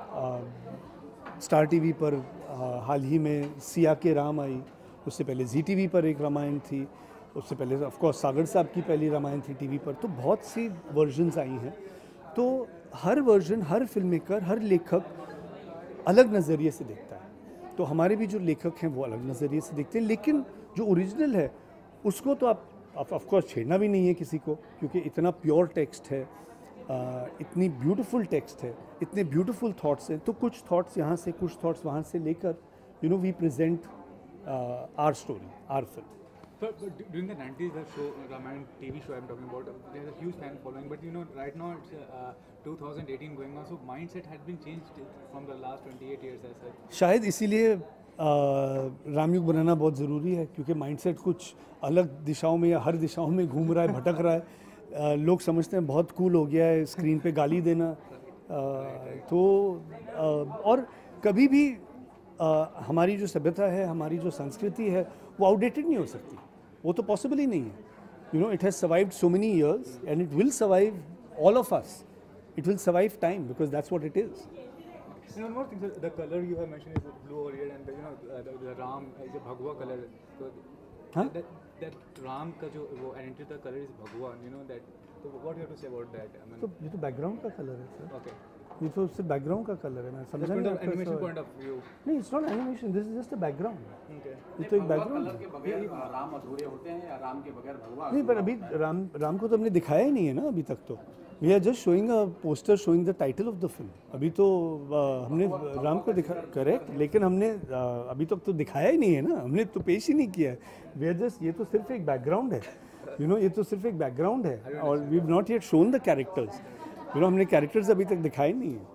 आ, स्टार टीवी पर आ, हाल ही में सिया के राम आई. उससे पहले जी टीवी पर एक रामायण थी. उससे पहले ऑफ कोर्स सागर साहब की पहली रामायण थी टीवी पर. तो बहुत सी वर्जन्स आई हैं. तो हर वर्जन, हर फिल्म मेकर, हर लेखक अलग नज़रिए से देखता है. तो हमारे भी जो लेखक हैं वो अलग नज़रिए से देखते हैं. लेकिन जो ओरिजिनल है उसको तो आप ऑफ कोर्स छेड़ना भी नहीं है किसी को, क्योंकि इतना प्योर टेक्स्ट है, आ, इतनी ब्यूटीफुल टेक्स्ट है, इतने ब्यूटीफुल थॉट्स हैं. तो कुछ थॉट्स यहाँ से, कुछ थॉट्स वहाँ से लेकर, you know, we present our story, our film. But, but during the nineties, the show, Ramayana T V show I'm talking about, uh, there's a huge fan following. But you know, right now it's uh, twenty eighteen going on, so mindset has been changed from the last twenty-eight years as such. शायद इसीलिए रामयुग बनाना बहुत ज़रूरी है, क्योंकि माइंडसेट कुछ अलग दिशाओं में या हर दिशाओं में घूम रहा है, भटक रहा है. uh, लोग समझते हैं बहुत कूल हो गया है स्क्रीन पे गाली देना. uh, तो uh, और कभी भी uh, हमारी जो सभ्यता है, हमारी जो संस्कृति है, वो आउटडेटेड नहीं हो सकती. वो तो पॉसिबल ही नहीं है. You know, it has survived so many years and it will survive all of us. It will survive time because that's what it is. And one more thing, sir, the color you have mentioned is blue over here, and the, you know the, the, the Ram is a Bhagwa color. So huh? that, that Ram का जो वो identity the color is Bhagwan. You know that. So what you have to say about that? I mean, तो ये तो बैकग्राउंड का कलर है सर. Okay. ये तो उससे बैकग्राउंड का कलर है. मैं समझा नहीं. Animation point of view. नहीं, it's not animation. This is just a background. Okay. ये तो एक बैकग्राउंड है. के बगैर राम अधूरे होते हैं या राम के बगैर भगवान? नहीं, पर अभी राम राम को तो हमने दिखाया ही नहीं है ना अभी तक. तो we are just showing a poster showing the title of the film. अभी तो आ, हमने राम को दिखा, करेक्ट, लेकिन हमने आ, अभी तक तो दिखाया ही नहीं है ना. हमने तो पेश ही नहीं किया है. वी आर जस्ट, ये तो सिर्फ एक बैकग्राउंड है. यू नो, ये तो सिर्फ एक बैकग्राउंड है. और we have not yet shown the characters. You know, हमने कैरेक्टर्स अभी तक दिखाए नहीं है.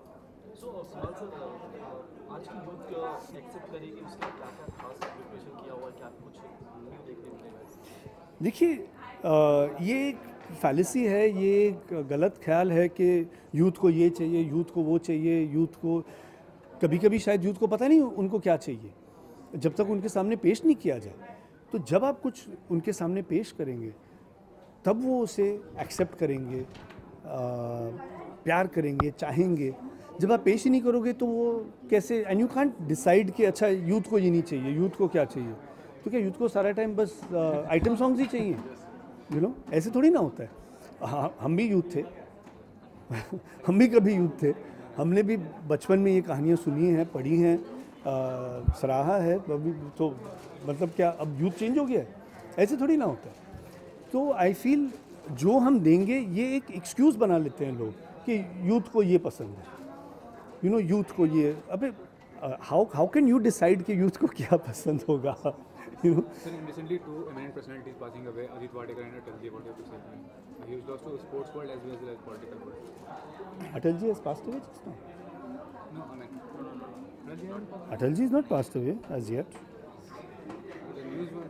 देखिए, ये एक फैलेसी है, ये एक गलत ख्याल है कि यूथ को ये चाहिए, यूथ को वो चाहिए, यूथ को, कभी कभी शायद यूथ को पता नहीं उनको क्या चाहिए जब तक उनके सामने पेश नहीं किया जाए. तो जब आप कुछ उनके सामने पेश करेंगे तब वो उसे एक्सेप्ट करेंगे, आ, प्यार करेंगे, चाहेंगे. जब आप पेश ही नहीं करोगे तो वो कैसे? एंड यू कांट डिसाइड कि अच्छा यूथ को ये नहीं चाहिए, यूथ को क्या चाहिए. तो क्या यूथ को सारा टाइम बस आइटम सॉन्ग्स ही चाहिए? यू नो, ऐसे थोड़ी ना होता है. हाँ, हम भी यूथ थे. हम भी कभी यूथ थे. हमने भी बचपन में ये कहानियाँ सुनी हैं, पढ़ी हैं, सराहा है. अभी तो मतलब क्या अब यूथ चेंज हो गया है? ऐसे थोड़ी ना होता है. तो आई फील जो हम देंगे ये एक एक्सक्यूज़ बना लेते हैं लोग कि यूथ को ये पसंद है. यू नो, यूथ को ये, अबे how how can you decide कि यूथ को क्या पसंद होगा? You know? Sir, recently two eminent personalities passing away, Ajit Wadekar and Atalji. What do you have to say? A huge loss to the sports world as well as the political world. Atalji has passed away just now. No, I mean, Atalji hasn't passed away. Atalji is not passed away as yet. The news was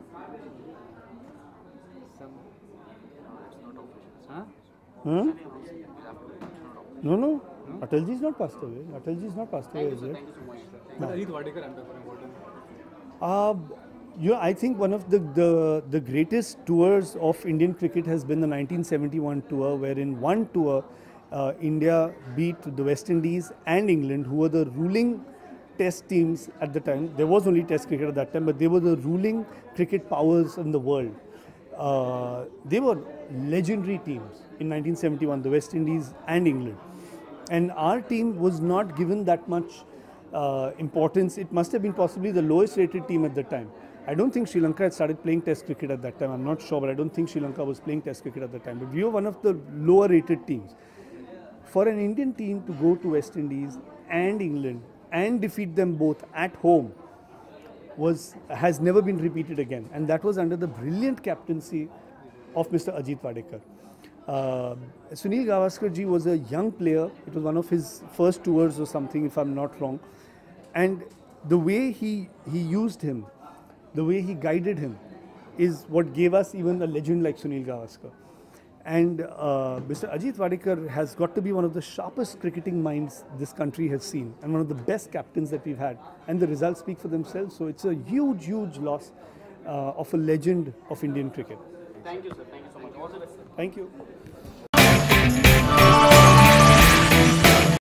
some. Huh? Huh? No, no. Atalji is not passed away. Atalji is not passed away as yet. Thank you so much, sir. But Ajit Wadekar, I'm talking about. Uh, You know, I think one of the, the the greatest tours of Indian cricket has been the nineteen seventy-one tour, where in one tour, uh, India beat the West Indies and England, who were the ruling test teams at the time. There was only test cricket at that time, but they were the ruling cricket powers in the world. Uh, they were legendary teams in nineteen seventy-one, the West Indies and England. And our team was not given that much uh, importance. It must have been possibly the lowest rated team at the time. I don't think Sri Lanka had started playing Test cricket at that time. I'm not sure, but I don't think Sri Lanka was playing Test cricket at that time. But we were one of the lower rated teams. For an Indian team to go to West Indies and England and defeat them both at home was has never been repeated again. And that was under the brilliant captaincy of Mister Ajit Wadekar. Uh, Sunil Gavaskar ji was a young player. It was one of his first tours or something, if I'm not wrong. And the way he, he used him, the way he guided him, is what gave us even a legend like Sunil Gavaskar. And uh, Mister Ajit Wadekar has got to be one of the sharpest cricketing minds this country has seen, and one of the best captains that we've had. And the results speak for themselves. So it's a huge, huge loss uh, of a legend of Indian cricket. Thank you, sir. Thank you so much. All the best, sir. Thank you.